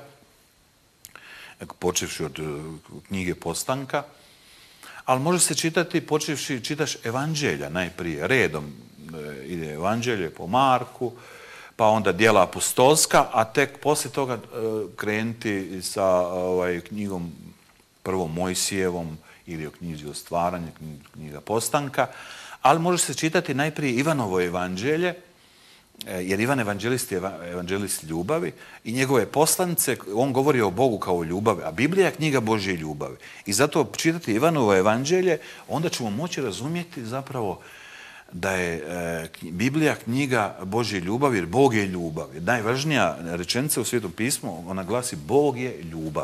B: počevši od knjige Postanka, ali može se čitati, počevši, čitaš evanđelja najprije, redom ide evanđelje po Marku, pa onda djela apostolska, a tek poslije toga krenuti sa ovaj, knjigom prvom Mojsijevom, ili o knjizi o stvaranju, knjiga Postanka, ali može se čitati najprije Ivanovo evanđelje, jer Ivan evanđelist je evanđelist ljubavi i njegove poslanice, on govori o Bogu kao o ljubavi, a Biblija je knjiga Božje ljubavi. I zato čitati Ivanovo evanđelje, onda ćemo moći razumjeti zapravo da je e, Biblija knjiga Božje ljubavi, jer Bog je ljubav. Najvažnija rečenica u Svetom pismu, ona glasi Bog je ljubav.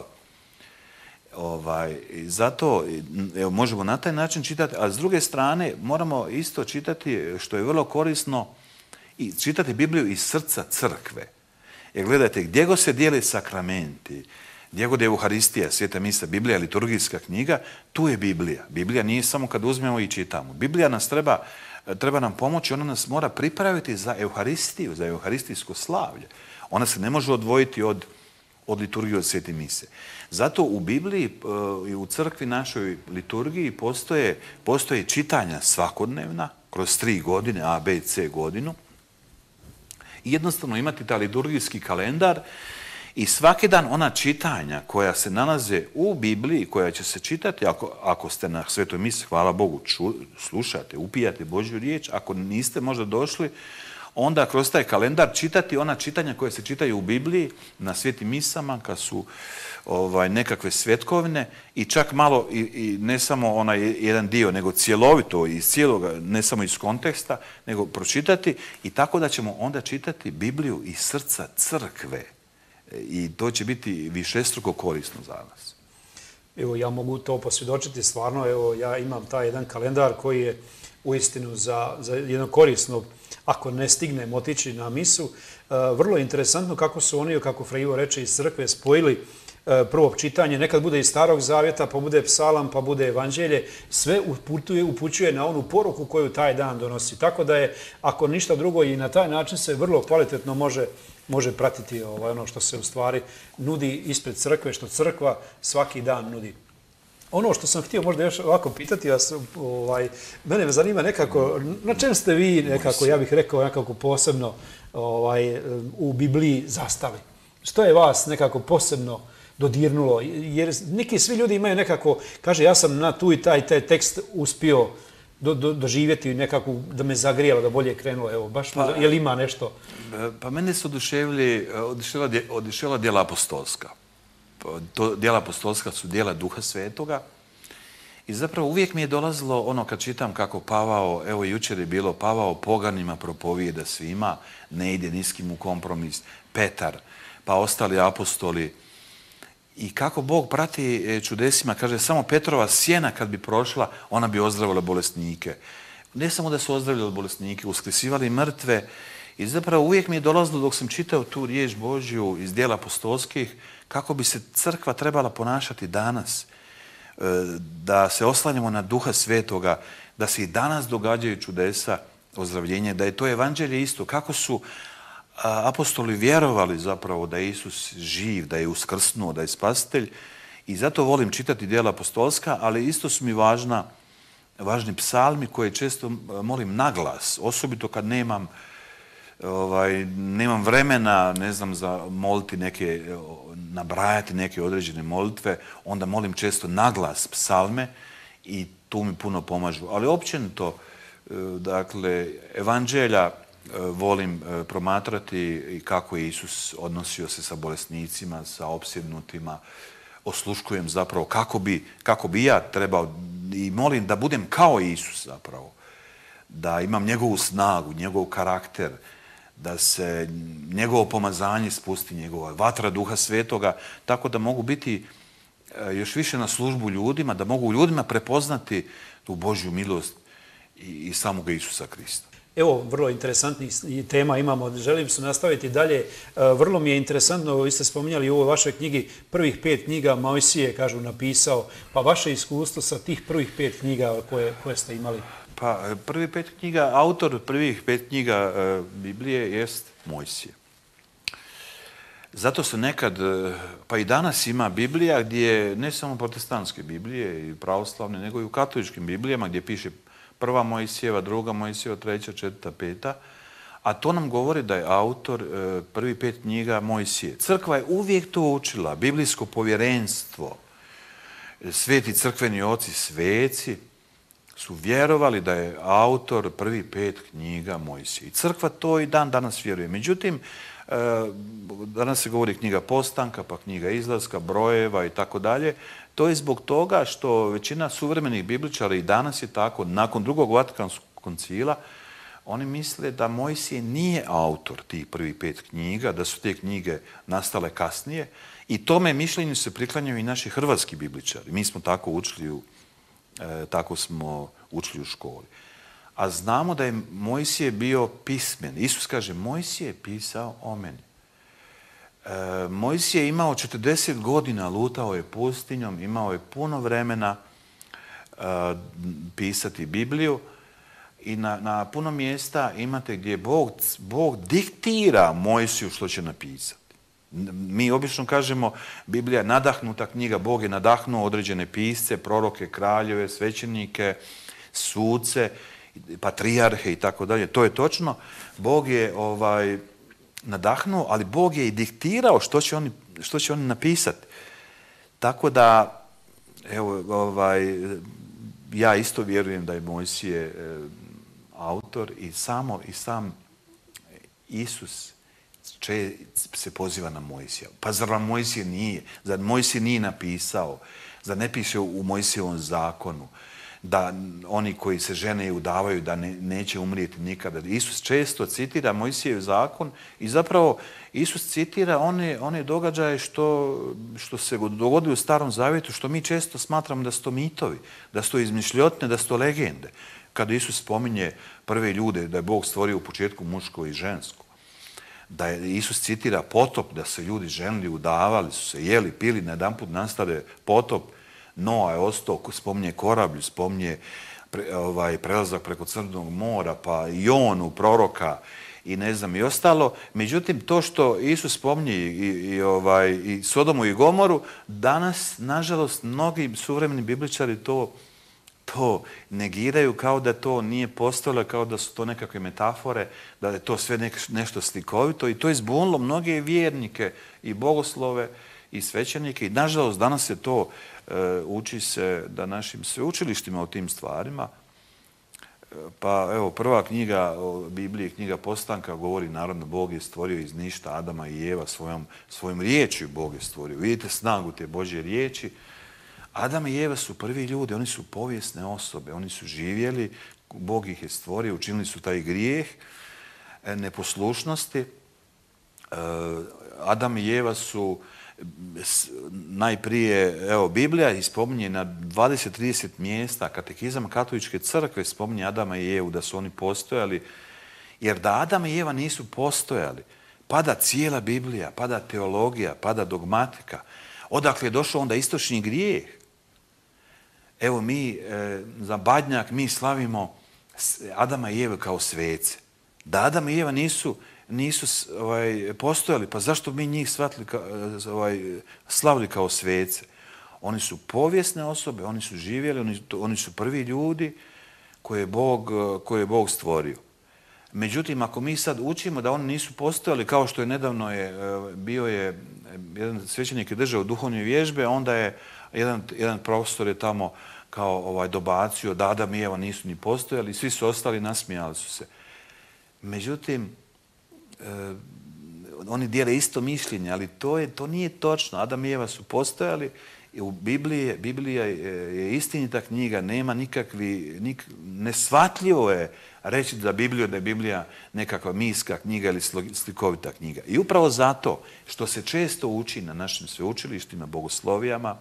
B: Ovaj, zato evo, možemo na taj način čitati, a s druge strane moramo isto čitati, što je vrlo korisno, i čitati Bibliju iz srca crkve. Jer gledajte, gdje god se dijele sakramenti, gdje god je Euharistija, Sveta misa, Biblija, liturgijska knjiga, tu je Biblija. Biblija nije samo kad uzmemo i čitamo. Biblija nas treba, treba nam pomoći, ona nas mora pripraviti za Euharistiju, za Euharistijsko slavlje. Ona se ne može odvojiti od, od liturgije, od Svete mise. Zato u Bibliji i u crkvi našoj liturgiji postoje, postoje čitanja svakodnevna, kroz tri godine, A, B, C godinu. I jednostavno imati taj liturgijski kalendar i svaki dan ona čitanja koja se nalaze u Bibliji, koja će se čitati, ako, ako ste na Svetoj misi, hvala Bogu, ču, slušate, upijate Božju riječ, ako niste možda došli, onda kroz taj kalendar čitati ona čitanja koje se čitaju u Bibliji na Svetim misama, kad su ovaj, nekakve svetkovine i čak malo, i, i ne samo onaj jedan dio, nego cjelovito iz cijeloga, ne samo iz konteksta, nego pročitati i tako da ćemo onda čitati Bibliju iz srca crkve. I to će biti višestruko korisno za nas.
A: Evo, ja mogu to posvjedočiti stvarno. Evo, ja imam taj jedan kalendar koji je uistinu za, za jedno korisno, ako ne stignem otići na misu. E, vrlo interesantno kako su oni, kako Fra Ivo reče, iz crkve spojili e, prvo čitanje. Nekad bude iz Starog zavjeta, pa bude psalam, pa bude evanđelje. Sve uputuje, upućuje na onu poruku koju taj dan donosi. Tako da je, ako ništa drugo, i na taj način se vrlo kvalitetno može može pratiti ovaj, ono što se u stvari nudi ispred crkve, što crkva svaki dan nudi. Ono što sam htio možda još ovako pitati vas, ovaj, mene zanima nekako, na čem ste vi nekako, ja bih rekao, nekako posebno ovaj, u Bibliji zastali? Što je vas nekako posebno dodirnulo? Jer neki svi ljudi imaju nekako, kaže, ja sam na tu i taj, taj tekst uspio Do, do, doživjeti nekako da me zagrijalo, da bolje krenulo. Evo, baš, pa, je li ima nešto?
B: Pa mene su oduševili, oduševila djela apostolska. To, djela apostolska su djela Duha Svetoga. I zapravo uvijek mi je dolazilo ono kad čitam kako Pavao, evo jučer je bilo, Pavao poganima propovijeda svima, ne ide ni s kim u kompromis, Petar, pa ostali apostoli. I kako Bog prati čudesima, kaže, samo Petrova sjena kad bi prošla, ona bi ozdravila bolesnike. Ne samo da su ozdravili bolesnike, uskrsivali mrtve. I zapravo uvijek mi je dolazilo dok sam čitao tu riječ Božju iz djela apostolskih, kako bi se crkva trebala ponašati danas. Da se oslanjamo na Duha Svetoga, da se i danas događaju čudesa, ozdravljenje, da je to evanđelje isto. Kako su apostoli vjerovali zapravo da je Isus živ, da je uskrsnuo, da je spasitelj. I zato volim čitati djela apostolska, ali isto su mi važna, važni psalmi koje često molim naglas, osobito kad nemam, ovaj, nemam vremena, ne znam, za moliti neke, nabrajati neke određene molitve, onda molim često naglas psalme i tu mi puno pomažu. Ali općenito, dakle, evanđelja volim promatrati i kako je Isus odnosio se sa bolesnicima, sa opsjednutima. Osluškujem zapravo kako bi, kako bi ja trebao i molim da budem kao Isus zapravo. Da imam njegovu snagu, njegov karakter, da se njegovo pomazanje spusti, njegova vatra Duha Svetoga, tako da mogu biti još više na službu ljudima, da mogu ljudima prepoznati tu Božju milost i, i samoga Isusa Krista.
A: Evo, vrlo interesantnih tema imamo. Želim se nastaviti dalje. Vrlo mi je interesantno, vi ste spominjali u ovoj vašoj knjigi, prvih pet knjiga Mojsije, kažu, napisao. Pa vaše iskustvo sa tih prvih pet knjiga koje, koje ste imali?
B: Pa prvi pet knjiga, autor prvih pet knjiga Biblije jest Mojsije. Zato se nekad, pa i danas ima Biblija gdje ne samo protestantske Biblije i pravoslavne, nego i u katoličkim Biblijama gdje piše prva Mojsijeva, druga Mojsijeva, treća, četvrta, peta. A to nam govori da je autor prvi pet knjiga Mojsije. Crkva je uvijek to učila, biblijsko povjerenstvo, sveti crkveni oci, sveci su vjerovali da je autor prvi pet knjiga Mojsije. Crkva to i dan danas vjeruje. Međutim, danas se govori knjiga Postanka, pa knjiga Izlaska, Brojeva i tako dalje. To je zbog toga što većina suvremenih bibličara i danas je tako, nakon drugog Vatikanskog koncila, oni misle da Mojsije nije autor tih prvih pet knjiga, da su te knjige nastale kasnije i tome mišljenju se priklanjaju i naši hrvatski bibličari. Mi smo tako učili u, e, tako smo učili u školi. A znamo da je Mojsije bio pismen. Isus kaže, Mojsije je pisao o meni. E, Mojsije je imao četrdeset godina, lutao je pustinjom, imao je puno vremena e, pisati Bibliju i na, na puno mjesta imate gdje Bog, Bog diktira Mojsiju što će napisati. Mi obično kažemo, Biblija je nadahnuta knjiga, Bog je nadahnuo određene pisce, proroke, kraljeve, svećenike, suce, patrijarhe i tako dalje. To je točno. Bog je ovaj, nadahnuo, ali Bog je i diktirao što će oni, što će oni napisati. Tako da, evo, ovaj, ja isto vjerujem da je Mojsije e, autor i samo i sam Isus če se poziva na Mojsija. Pa zar vam Mojsije nije? Zar Mojsije nije napisao? Zar ne piše u Mojsijevom zakonu da oni koji se žene i udavaju da ne, neće umrijeti nikada? Isus često citira Mojsijev zakon i zapravo Isus citira one, one događaje što, što se dogodili u Starom Zavjetu, što mi često smatramo da su to mitovi, da su to izmišljotine, da su to legende. Kada Isus spominje prve ljude, da je Bog stvorio u početku muško i žensko, da je Isus citira potop, da se ljudi ženili, udavali su se, jeli, pili, na jedanput nastade potop, Noa je ostao, spominje korablju, spominje pre, ovaj, prelazak preko Crnog mora, pa i Jonu, proroka i ne znam i ostalo. Međutim, to što Isus spominje i, i, ovaj, i Sodomu i Gomoru, danas, nažalost, mnogi suvremeni bibličari to to negiraju kao da to nije postojalo, kao da su to nekakve metafore, da je to sve nek, nešto slikovito i to je zbunilo mnoge vjernike i bogoslove i svećenike i nažalost danas se to e, uči se da našim sveučilištima o tim stvarima. E, pa evo, prva knjiga o Bibliji, knjiga Postanka, govori naravno Bog je stvorio iz ništa Adama i Eva svojom, svojom riječju Bog je stvorio. Vidite snagu te Božje riječi. Adam i Eva su prvi ljudi, oni su povijesne osobe, oni su živjeli, Bog ih je stvorio, učinili su taj grijeh neposlušnosti. Adam i Eva su najprije, evo, Biblija ispominje na dvadeset do trideset mjesta, katekizam katoličke crkve spominje Adama i Evu da su oni postojali, jer da Adam i Eva nisu postojali, pada cijela Biblija, pada teologija, pada dogmatika. Odakle je došao onda istočni grijeh? Evo mi, e, za Badnjak, mi slavimo Adama i Eve kao svece. Da Adam i Eva nisu, nisu ovaj, postojali, pa zašto bi njih svatli, ovaj, slavili kao svece? Oni su povijesne osobe, oni su živjeli, oni, oni su prvi ljudi koje je Bog, koje je Bog stvorio. Međutim, ako mi sad učimo da oni nisu postojali, kao što je nedavno je, bio je, jedan svećenik je držao duhovne vježbe, onda je jedan, jedan profesor je tamo kao ovaj, dobacio da Adam i Eva nisu ni postojali, svi su ostali, nasmijali su se. Međutim, eh, oni dijele isto mišljenje, ali to, je, to nije točno. Adam i Eva su postojali i u Bibliji, Biblija je istinita knjiga, nema nikakvi, nik, nesvatljivo je reći da, Bibliju, da je Biblija nekakva miska knjiga ili slikovita knjiga. I upravo zato što se često uči na našim sveučilištima, bogoslovijama,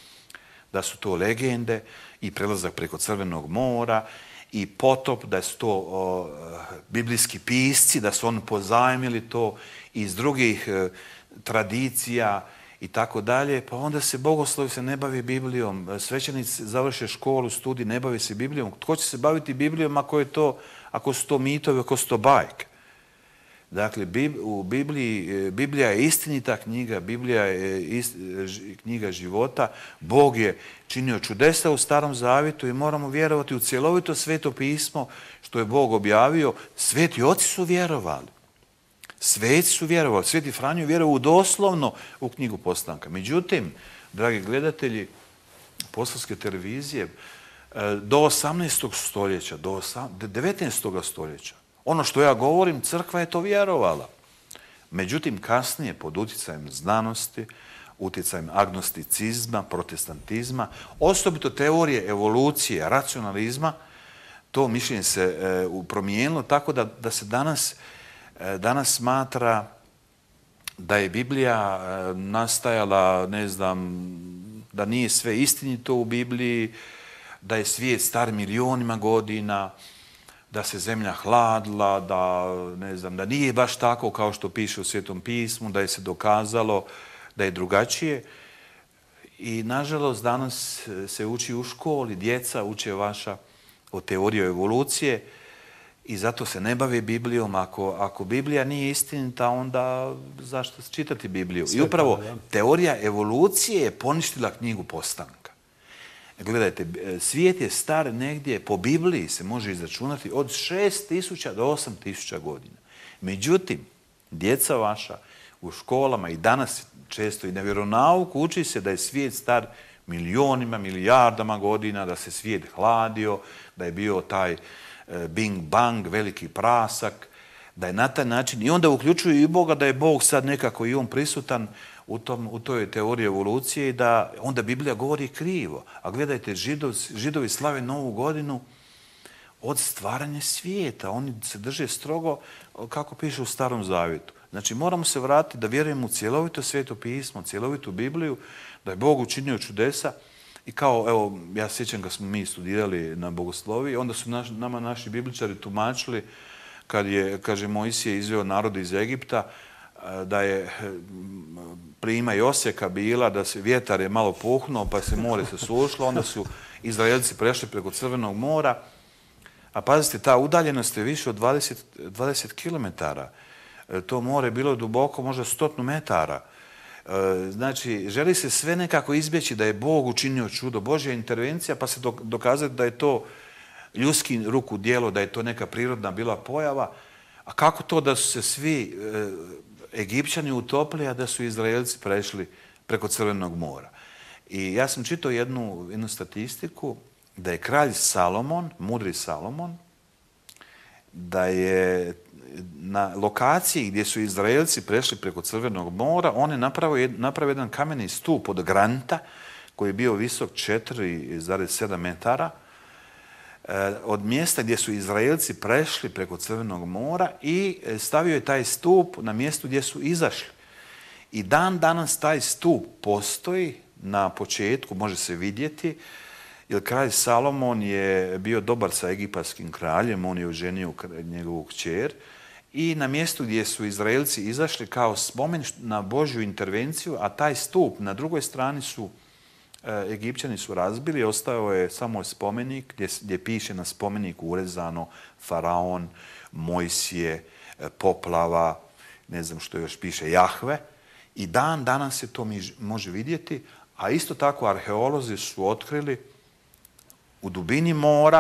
B: da su to legende i prelazak preko Crvenog mora i potop, da su to o, biblijski pisci, da su oni pozajmili to iz drugih e, tradicija i tako dalje, pa onda se bogoslovi se ne bavi Biblijom, svećenici završe školu, studij, ne bavi se Biblijom. Tko će se baviti Biblijom ako je to, ako su to mitovi, ako su to bajke? Dakle, u Bibliji, Biblija je istinita knjiga, Biblija je ist, knjiga života. Bog je činio čudesa u Starom Zavjetu i moramo vjerovati u cjelovito Sveto pismo što je Bog objavio. Sveti oci su vjerovali. Sveti su vjerovali. Sveti Franjo je vjerovao doslovno u knjigu Postanka. Međutim, dragi gledatelji Apostolske televizije, do osamnaestog stoljeća, do devetnaestog stoljeća, ono što ja govorim, crkva je to vjerovala. Međutim, kasnije, pod utjecajem znanosti, utjecajem agnosticizma, protestantizma, osobito teorije evolucije, racionalizma, to mišljenje se e, promijenilo tako da, da se danas, e, danas smatra da je Biblija e, nastajala, ne znam, da nije sve istinito u Bibliji, da je svijet star milionima godina, da se zemlja hladila, da, ne znam, da nije baš tako kao što piše u Svetom pismu, da je se dokazalo da je drugačije. I, nažalost, danas se uči u školi, djeca uče vaša o teoriji evolucije i zato se ne bave Biblijom. Ako, ako Biblija nije istinita, onda zašto čitati Bibliju? I upravo teorija evolucije je poništila knjigu Postanka. Gledajte, svijet je star negdje, po Bibliji se može izračunati od šest tisuća do osam tisuća godina. Međutim, djeca vaša u školama i danas često i na vjeronauku uči se da je svijet star milionima, milijardama godina, da se svijet hladio, da je bio taj Bing Bang, veliki prasak, da je na taj način, i onda uključuju i Boga, da je Bog sad nekako i on prisutan u, tom, u toj teoriji evolucije i da onda Biblija govori krivo. A gledajte, židov, židovi slave Novu godinu od stvaranja svijeta. Oni se drže strogo kako piše u Starom Zavjetu. Znači, moramo se vratiti da vjerujemo u cjelovito Sveto pismo, cjelovitu Bibliju, da je Bog učinio čudesa. I kao, evo, ja sjećam kad smo mi studirali na bogosloviji, onda su naš, nama naši bibličari tumačili kad je, kaže, Mojsije izveo narod iz Egipta, da je plima i oseka bila, da se vjetar je malo puhnuo, pa se more se sušlo, onda su Izraelci prešli preko Crvenog mora. A pazite, ta udaljenost je više od dvadeset, dvadeset kilometara. To more je bilo duboko, možda stotnu metara. Znači, želi se sve nekako izbjeći da je Bog učinio čudo, Božja intervencija, pa se dokazati da je to ljudski ruku djelo, da je to neka prirodna bila pojava. A kako to da su se svi Egipćani utopili, a da su Izraelci prešli preko Crvenog mora? I ja sam čitao jednu, jednu statistiku da je kralj Salomon, mudri Salomon, da je na lokaciji gdje su Izraelci prešli preko Crvenog mora, on je napravio, napravio jedan kameni stup od granita koji je bio visok četiri zarez sedam metara od mjesta gdje su Izraelci prešli preko Crvenog mora i stavio je taj stup na mjestu gdje su izašli. I dan danas taj stup postoji na početku, može se vidjeti, jer kralj Salomon je bio dobar sa egipatskim kraljem, on je oženio njegovu kćer i na mjestu gdje su Izraelci izašli kao spomen na Božju intervenciju, a taj stup na drugoj strani su e, Egipćani su razbili, ostao je samo spomenik gdje, gdje piše na spomeniku urezano Faraon, Mojsije, e, poplava, ne znam što još piše, Jahve. I dan danas se to mi može vidjeti, a isto tako arheolozi su otkrili u dubini mora,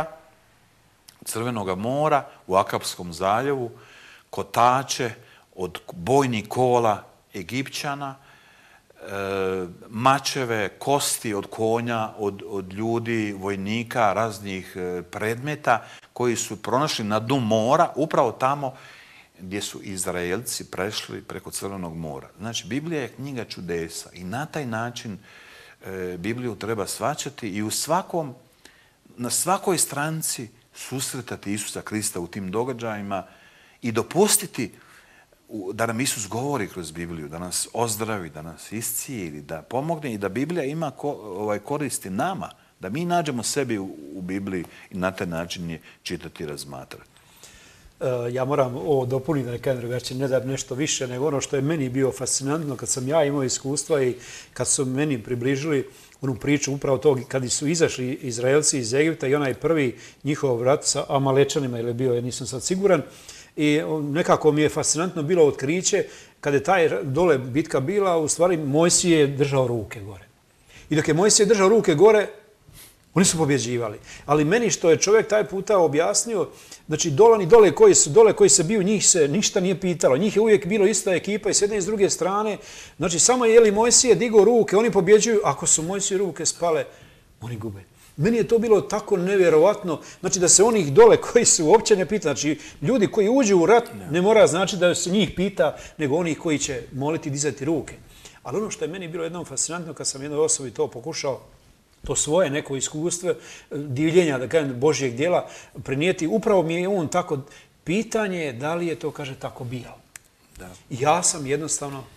B: Crvenoga mora, u Akapskom zaljevu, kotače od bojnih kola Egipćana, e, mačeve, kosti od konja, od, od ljudi, vojnika, raznih e, predmeta koji su pronašli na dnu mora, upravo tamo gdje su Izraelci prešli preko Crvenog mora. Znači, Biblija je knjiga čudesa i na taj način e, Bibliju treba shvaćati i u svakom, na svakoj stranici susretati Isusa Krista u tim događajima i dopustiti da nam Isus govori kroz Bibliju, da nas ozdravi, da nas iscijeli, da pomogne i da Biblija ima ko, ovaj, koristi nama, da mi nađemo sebi u, u Bibliji i na taj način je čitati i razmatrati.
A: Ja moram ovo dopuniti, da ne kažem drugačije, ne da nešto više, nego ono što je meni bio fascinantno kad sam ja imao iskustva i kad su meni približili onu priču upravo tog kad su izašli Izraelci iz Egipta i onaj prvi njihov rat sa Amalečanima, ili je bio, ja nisam sad siguran, i nekako mi je fascinantno bilo otkriće kad je taj dole bitka bila, u stvari Mojsije je držao ruke gore. I dok je Mojsije držao ruke gore, oni su pobjeđivali. Ali meni što je čovjek taj puta objasnio, znači dolani dole koji su dole koji se biju, njih se ništa nije pitalo. Njih je uvijek bilo ista ekipa i s jedne i s druge strane. Znači samo je li Mojsije digao ruke, oni pobjeđuju. Ako su Mojsije ruke spale, oni gube. Meni je to bilo tako nevjerovatno, znači da se onih dole koji se uopće ne pita, znači ljudi koji uđu u rat ne mora znači da se njih pita, nego onih koji će moliti, dizati ruke. Ali ono što je meni bilo jednom fascinantno kad sam jednoj osobi to pokušao, to svoje neko iskustvo, divljenja, da kažem, Božjeg djela prenijeti, upravo mi je on tako, pitanje je da li je to, kaže, tako bilo. Da. Ja sam jednostavno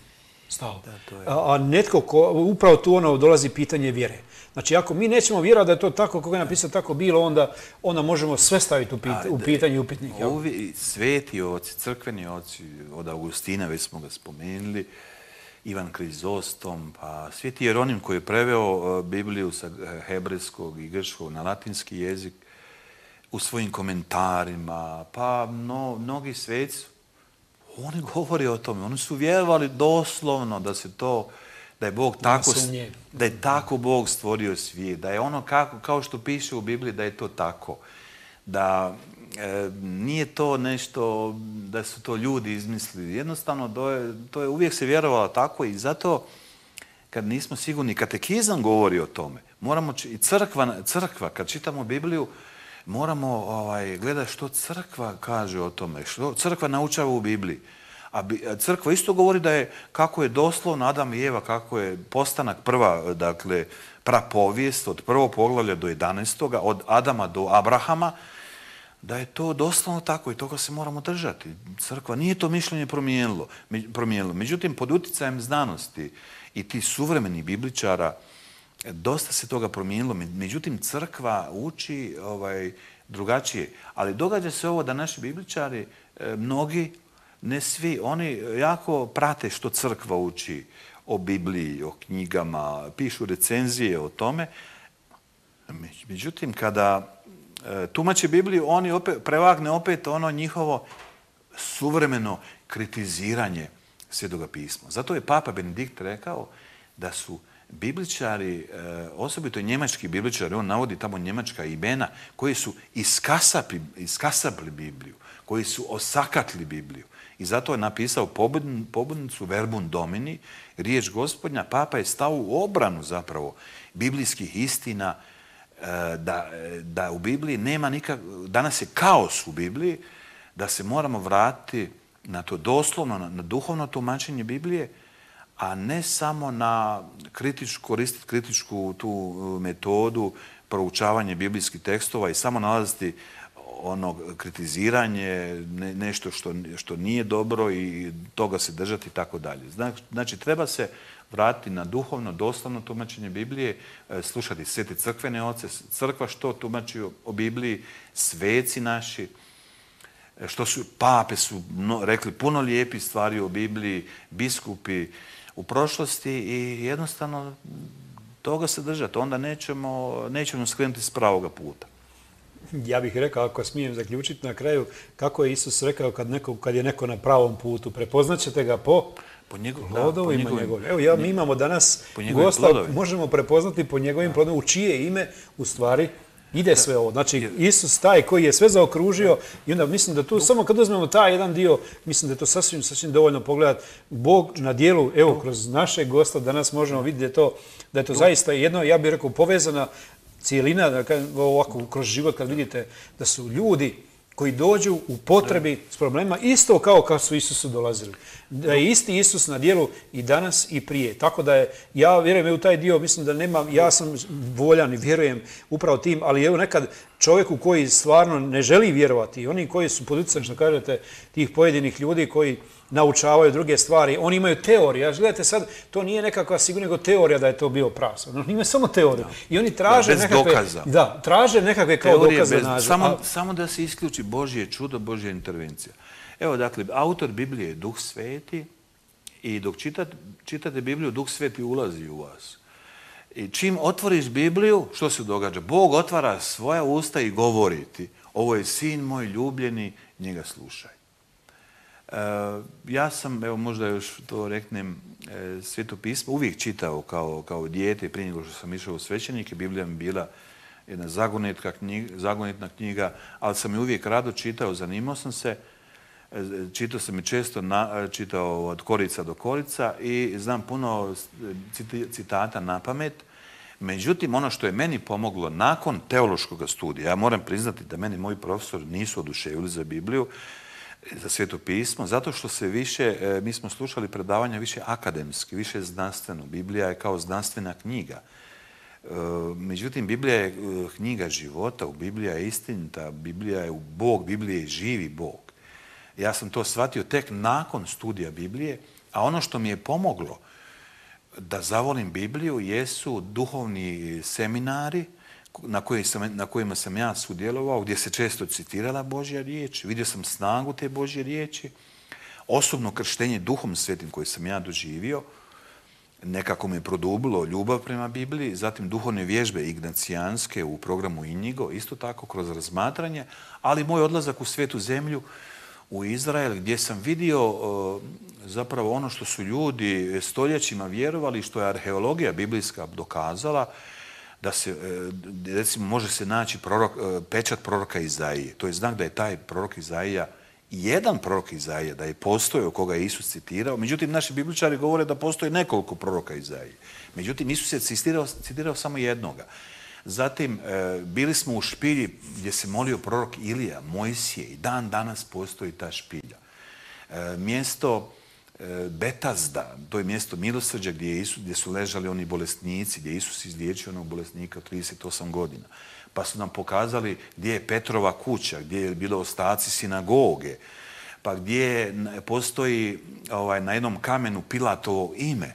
A: stav.
B: Da, to je.
A: A, a netko ko, upravo tu ono dolazi pitanje vjere. Znači, ako mi nećemo vjerovati da je to tako, kako je napisao tako bilo, onda, onda možemo sve staviti u, pit,
B: A,
A: u pitanje i upitnik. jel?
B: Ovi sveti oci, crkveni oci, od Augustina, već smo ga spomenuli, Ivan Krizostom, pa sveti Jeronim koji je preveo Bibliju sa hebrejskog i grčkog na latinski jezik, u svojim komentarima, pa no, mnogi sveci, oni govore o tome, oni su vjerovali doslovno da se to, da je Bog tako, da je tako Bog stvorio svijet, da je ono kako, kao što piše u Bibliji, da je to tako, da e, nije to nešto, da su to ljudi izmislili, jednostavno to je, to je uvijek se vjerovalo tako i zato kad nismo sigurni, katekizam govori o tome, moramo, i crkva, crkva kad čitamo Bibliju, moramo ovaj, gledati što crkva kaže o tome, što crkva naučava u Bibliji. A crkva isto govori da je, kako je doslovno Adam i Eva, kako je postanak prva, dakle, prapovijest od prvog poglavlja do jedanaestoga, od Adama do Abrahama, da je to doslovno tako i toga se moramo držati. Crkva nije to mišljenje promijenilo. promijenilo. Međutim, pod utjecajem znanosti i tih suvremenih bibličara, dosta se toga promijenilo. Međutim, crkva uči ovaj, drugačije. Ali događa se ovo da naši bibličari, mnogi, ne svi, oni jako prate što crkva uči o Bibliji, o knjigama, pišu recenzije o tome. Međutim, kada tumače Bibliju, oni opet, prevagne opet ono njihovo suvremeno kritiziranje Svetoga pisma. Zato je Papa Benedikt rekao da su bibličari, osobito njemački bibličari, on navodi tamo njemačka imena, koji su iskasapli, iskasapli Bibliju, koji su osakatli Bibliju. I zato je napisao pobudnicu Verbum Domini, riječ Gospodnja. Papa je stao u obranu zapravo biblijskih istina, da, da u Bibliji nema nikak, danas je kaos u Bibliji, da se moramo vratiti na to doslovno, na, na duhovno tumačenje Biblije, a ne samo na kritičku, koristiti kritičku tu metodu proučavanje biblijskih tekstova i samo nalaziti ono kritiziranje, ne, nešto što, što nije dobro i toga se držati i tako dalje. Znači, treba se vratiti na duhovno, doslovno tumačenje Biblije, slušati svete crkvene oce, crkva što tumači o Bibliji, sveci naši, što su, pape su no, rekli puno lijepih stvari o Bibliji, biskupi u prošlosti i jednostavno toga se držati. Onda nećemo, nećemo skrenuti s pravoga puta.
A: Ja bih rekao, ako smijem zaključiti na kraju, kako je Isus rekao kad, neko, kad je neko na pravom putu, prepoznaćete ga po
B: po njegov,
A: plodovima njegovim. Evo, ja, mi imamo danas gosta, plodovima. Možemo prepoznati po njegovim plodovima, u čije ime u stvari ide sve ovo. Znači, Isus taj koji je sve zaokružio i onda mislim da tu, samo kad uzmemo taj jedan dio, mislim da je to sasvim, sasvim dovoljno pogledati. Bog na dijelu, evo, kroz našeg gosta danas možemo vidjeti da je to, da je to zaista jedno, ja bih rekao, povezana cijelina, da ovako kroz život kad vidite da su ljudi koji dođu u potrebi s problemima isto kao kad su Isusu dolazili. Da je isti Isus na dijelu i danas i prije. Tako da je, ja vjerujem u taj dio, mislim da nema, ja sam voljan i vjerujem upravo tim, ali evo nekad čovjeku koji stvarno ne želi vjerovati, oni koji su pod utjecajem, što kažete, tih pojedinih ljudi koji naučavaju druge stvari, oni imaju teorije. Gledajte sad, to nije nekakva sigurno nego teorija da je to bio pravac. Oni imaju samo teoriju. I oni traže
B: bez
A: nekakve...
B: dokaza.
A: Da, traže nekakve kao dokaze
B: bez,
A: nađu.
B: Samo,
A: A...
B: samo da se isključi Božje čudo, Božja intervencija. Evo, dakle, autor Biblije je Duh Sveti i dok čitate, čitate Bibliju, Duh Sveti ulazi u vas. I čim otvoriš Bibliju, što se događa? Bog otvara svoja usta i govori ti, ovo je sin moj ljubljeni, njega slušaj. E, ja sam, evo možda još to reknem, e, Sveto pismo uvijek čitao kao, kao dijete, prije nego što sam išao u svećenike, Biblija mi bila jedna zagonetna knjiga, zagonetna knjiga, ali sam je uvijek rado čitao, zanimao sam se, čitao sam i često na, čitao od korica do korica i znam puno citata na pamet. Međutim, ono što je meni pomoglo nakon teološkog studija, ja moram priznati da meni moji profesori nisu oduševili za Bibliju, za Sveto pismo, zato što se više, mi smo slušali predavanja više akademski, više znanstveno. Biblija je kao znanstvena knjiga. Međutim, Biblija je knjiga života, Biblija je istinita, Biblija je u Bog, Biblija je živi Bog. Ja sam to shvatio tek nakon studija Biblije A ono što mi je pomoglo da zavolim Bibliju jesu duhovni seminari na, koji sam, na kojima sam ja sudjelovao, gdje se često citirala Božja riječ. Vidio sam snagu te Božje riječi. Osobno krštenje Duhom Svetim koje sam ja doživio, nekako me produbilo ljubav prema Bibliji, zatim duhovne vježbe ignacijanske u programu Inigo, isto tako kroz razmatranje, ali moj odlazak u Svetu zemlju, u Izrael, gdje sam vidio uh, zapravo ono što su ljudi stoljećima vjerovali, što je arheologija biblijska dokazala, da se, recimo, može se naći prorok, pečat proroka Izaije. To je znak da je taj prorok Izaija jedan prorok Izaija, da je postojao koga je Isus citirao. Međutim, naši bibličari govore da postoji nekoliko proroka Izaije. Međutim, Isus je citirao, citirao samo jednoga. Zatim, e, bili smo u špilji gdje se molio prorok Ilija, Mojsije, i dan danas postoji ta špilja. E, mjesto e, Betazda, to je mjesto milosrđa gdje, je Isus, gdje su ležali oni bolesnici, gdje je Isus izliječio onog bolesnika od trideset osam godina. Pa su nam pokazali gdje je Petrova kuća, gdje je bilo ostaci sinagoge, pa gdje postoji ovaj, na jednom kamenu Pilatovo ime,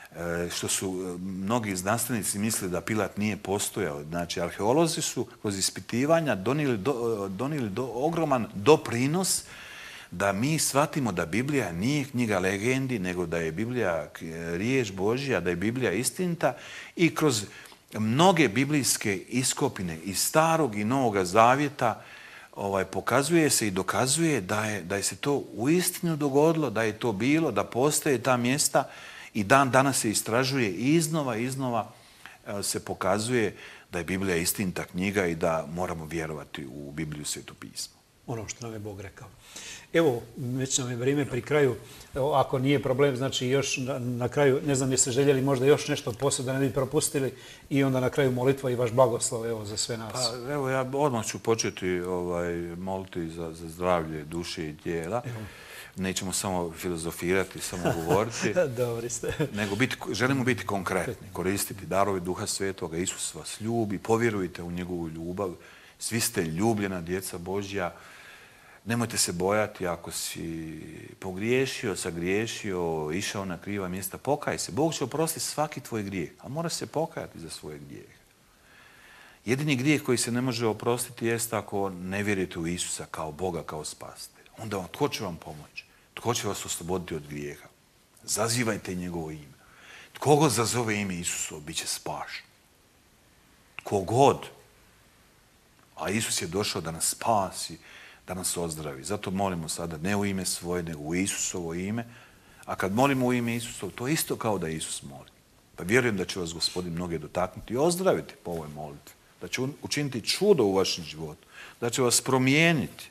B: što su mnogi znanstvenici mislili da Pilat nije postojao. Znači, arheolozi su kroz ispitivanja donijeli, do, donijeli do, ogroman doprinos da mi shvatimo da Biblija nije knjiga legendi, nego da je Biblija riječ Božja, da je Biblija istinita, i kroz mnoge biblijske iskopine iz Starog i Novoga Zavjeta ovaj, pokazuje se i dokazuje da je, da je se to uistinu dogodilo, da je to bilo, da postoje ta mjesta. I dan danas se istražuje i iznova, iznova se pokazuje da je Biblija istinita knjiga i da moramo vjerovati u Bibliju, Sveto pismo.
A: Ono što nam je Bog rekao. Evo, već nam je vrijeme pri kraju. Evo, ako nije problem, znači još na, na kraju, ne znam jeste željeli možda još nešto posebno da ne bi propustili, i onda na kraju molitva i vaš blagoslov, evo, za sve nas.
B: Pa, evo, ja odmah ću početi ovaj, moliti za, za zdravlje duše i tijela. Evo. Nećemo samo filozofirati, samo govoriti.
A: Dobri ste.
B: Nego biti, želimo biti konkretni, koristiti darove Duha Svetoga. Isus vas ljubi, povjerujte u njegovu ljubav. Svi ste ljubljena djeca Božja. Nemojte se bojati ako si pogriješio, sagriješio, išao na kriva mjesta. Pokaj se. Bog će oprostiti svaki tvoj grijeh, a mora se pokajati za svoje grijehe. Jedini grijeh koji se ne može oprostiti jest ako ne vjerujete u Isusa kao Boga, kao spasitelja. Onda vam, tko će vam pomoći? Tko će vas osloboditi od grijeha? Zazivajte njegovo ime. Tko god zazove ime Isusovo, bit će spašen. Tko god. A Isus je došao da nas spasi, da nas ozdravi. Zato molimo sada ne u ime svoje, nego u Isusovo ime. A kad molimo u ime Isusovo, to je isto kao da Isus moli. Pa vjerujem da će vas Gospodin mnoge dotaknuti i ozdraviti po ovoj molitvi. Da će učiniti čudo u vašem životu. Da će vas promijeniti.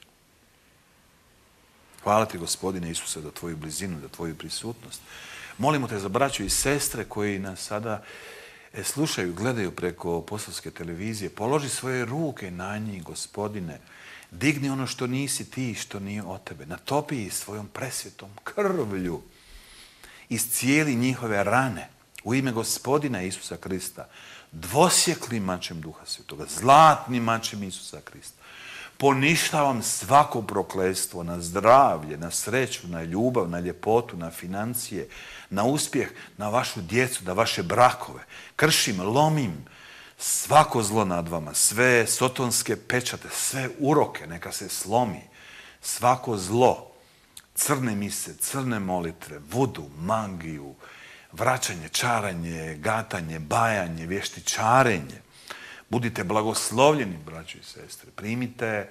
B: Hvala ti, Gospodine Isuse, za tvoju blizinu, za tvoju prisutnost. Molimo te za braću i sestre koji nas sada slušaju, gledaju preko Posavske televizije. Položi svoje ruke na njih, Gospodine. Digni ono što nisi ti, što nije od tebe. Natopi ih svojom presvetom krvlju. Iscijeli njihove rane u ime Gospodina Isusa Krista. Dvosjeklim mačem Duha Svetoga, zlatnim mačem Isusa Krista. Poništavam svako prokletstvo na zdravlje, na sreću, na ljubav, na ljepotu, na financije, na uspjeh, na vašu djecu, na vaše brakove. Kršim, lomim svako zlo nad vama, sve sotonske pečate, sve uroke, neka se slomi. Svako zlo, crne mise, crne molitve, vudu, magiju, vraćanje, čaranje, gatanje, bajanje, vještičarenje. Budite blagoslovljeni, braćo i sestre. Primite e,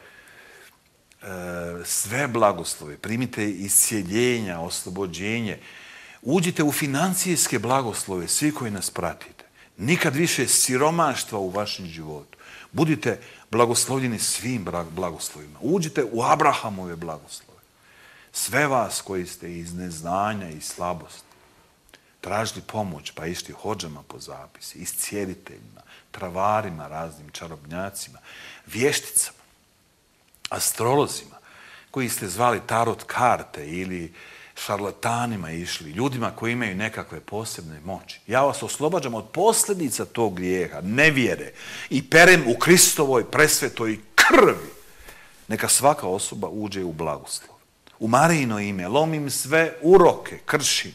B: sve blagoslove. Primite iscijeljenja, oslobođenje. Uđite u financijske blagoslove, svi koji nas pratite. Nikad više siromaštva u vašem životu. Budite blagoslovljeni svim blagoslovima. Uđite u Abrahamove blagoslove. Sve vas koji ste iz neznanja i slabosti tražili pomoć, pa išli hodžama po zapisi, iscijeliteljima, travarima, raznim čarobnjacima, vješticama, astrolozima, koji ste zvali tarot karte ili šarlatanima išli, ljudima koji imaju nekakve posebne moći. Ja vas oslobađam od posljedica tog grijeha, nevjere, i perem u Kristovoj presvetoj krvi. Neka svaka osoba uđe u blagoslov. U Marijino ime lomim sve uroke, kršim.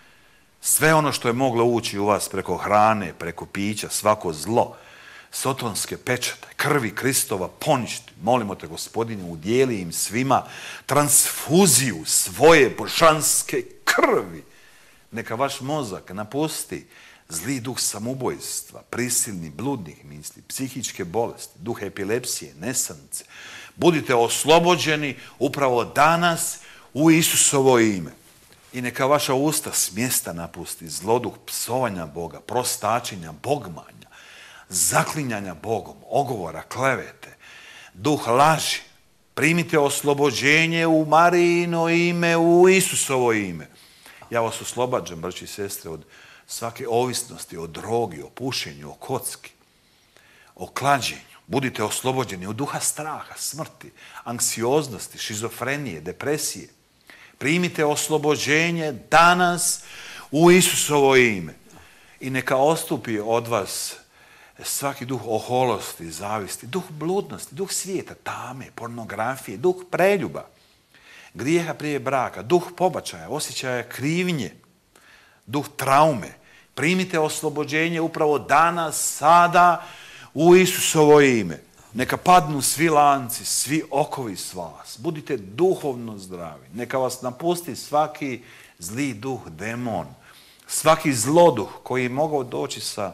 B: Sve ono što je moglo ući u vas preko hrane, preko pića, svako zlo, sotonske pečate, krvi Kristova poništi. Molimo te, Gospodine, udijeli im svima transfuziju svoje božanske krvi. Neka vaš mozak napusti zli duh samobojstva, prisilni, bludnih misli, psihičke bolesti, duh epilepsije, nesanice. Budite oslobođeni upravo danas u Isusovo ime. I neka vaša usta s mjesta napusti zloduh psovanja Boga, prostačenja, bogmanja, zaklinjanja Bogom, ogovora, klevete, duh laži. Primite oslobođenje u Marijino ime, u Isusovo ime. Ja vas oslobađam, braći i sestre, od svake ovisnosti, o drogi, o pušenju, o kocki, o klađenju. Budite oslobođeni od duha straha, smrti, anksioznosti, šizofrenije, depresije. Primite oslobođenje danas u Isusovo ime. I neka ostupi od vas svaki duh oholosti, zavisti, duh bludnosti, duh svijeta, tame, pornografije, duh preljuba, grijeha prije braka, duh pobačaja, osjećaja krivnje, duh traume. Primite oslobođenje upravo danas, sada, u Isusovo ime. Neka padnu svi lanci, svi okovi s vas. Budite duhovno zdravi. Neka vas napusti svaki zli duh, demon, svaki zloduh koji je mogao doći sa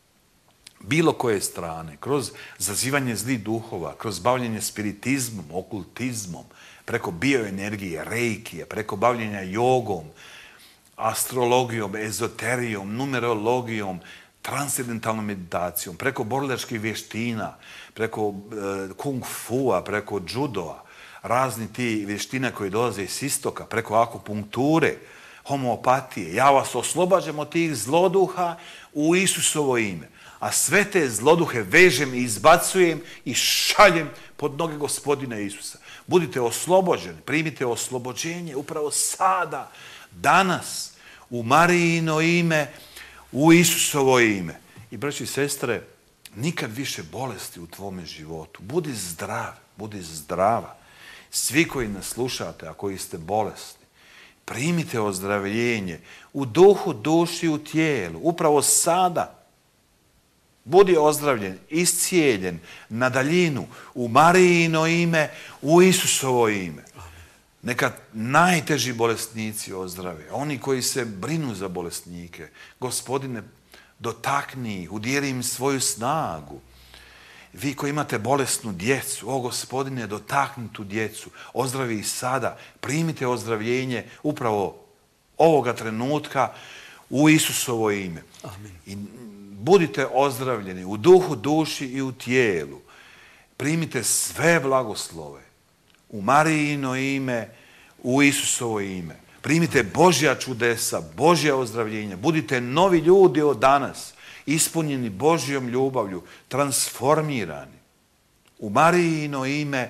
B: bilo koje strane, kroz zazivanje zlih duhova, kroz bavljenje spiritizmom, okultizmom, preko bioenergije, reikije, preko bavljenja jogom, astrologijom, ezoterijom, numerologijom, transcendentalnom meditacijom, preko borilačkih vještina, preko e, kung fua, preko judoa, razni ti vještina koji dolaze iz istoka, preko akupunkture, homeopatije. Ja vas oslobađam od tih zloduha u Isusovo ime. A sve te zloduhe vežem i izbacujem i šaljem pod noge Gospodina Isusa. Budite oslobođeni, primite oslobođenje upravo sada, danas, u Marijino ime, u Isusovo ime. I braći i sestre, nikad više bolesti u tvome životu. Budi zdrav, budi zdrava. Svi koji nas slušate, a koji ste bolesni, primite ozdravljenje u duhu, duši, u tijelu. Upravo sada. Budi ozdravljen, iscijeljen na daljinu u Marijino ime, u Isusovo ime. Neka najteži bolesnici ozdrave, oni koji se brinu za bolesnike. Gospodine, dotakni ih, udjeli im svoju snagu. Vi koji imate bolesnu djecu, o Gospodine, dotakni tu djecu, ozdravi ih sada, primite ozdravljenje upravo ovoga trenutka u Isusovo ime.
A: Amen.
B: I budite ozdravljeni u duhu, duši i u tijelu. Primite sve blagoslove u Marijino ime, u Isusovo ime. Primite Božja čudesa, Božja ozdravljenja. Budite novi ljudi od danas, ispunjeni Božjom ljubavlju, transformirani u Marijino ime,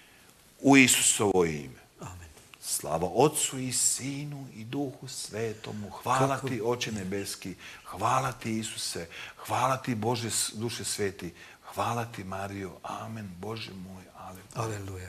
B: u Isusovo ime.
A: Amen.
B: Slava Otcu i Sinu i Duhu Svetomu. Hvala
A: Kako...
B: ti, Oče nebeski. Hvala ti, Isuse. Hvala ti, Bože duše sveti. Hvala ti, Marijo. Amen. Bože moj. Aleluja.
A: Aleluja.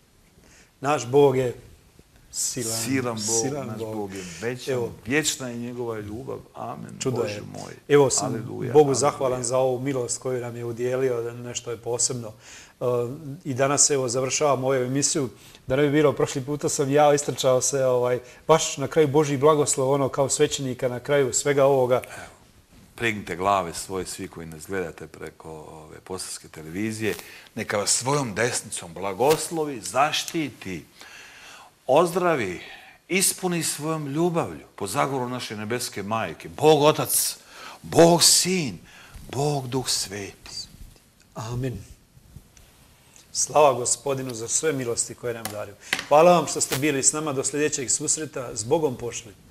A: Naš Bog je silan,
B: silan Bog,
A: silan
B: naš
A: Bog.
B: Bog je večan,
A: Evo,
B: vječna je njegova ljubav. Amen.
A: čudo
B: Bože
A: je.
B: moj.
A: Evo sam
B: Aleluja.
A: Bogu
B: Aleluja.
A: zahvalan za ovu milost koju nam je udjelio, da nešto je posebno. Uh, I danas evo završavamo ovu emisiju. Da ne bi bilo, prošli puta sam ja istrčao se ovaj, baš na kraju Božji blagoslov, ono kao svećenika na kraju svega ovoga.
B: Evo, pregnite glave svoje, svi koji nas gledate preko ove posavske televizije. Neka vas svojom desnicom blagoslovi, zaštiti, ozdravi, ispuni svojom ljubavlju po zagovoru naše nebeske majke. Bog Otac, Bog Sin, Bog Duh Sveti.
A: Amen. Slava Gospodinu za sve milosti koje nam dario. Hvala vam što ste bili s nama do sljedećeg susreta. S Bogom pošli.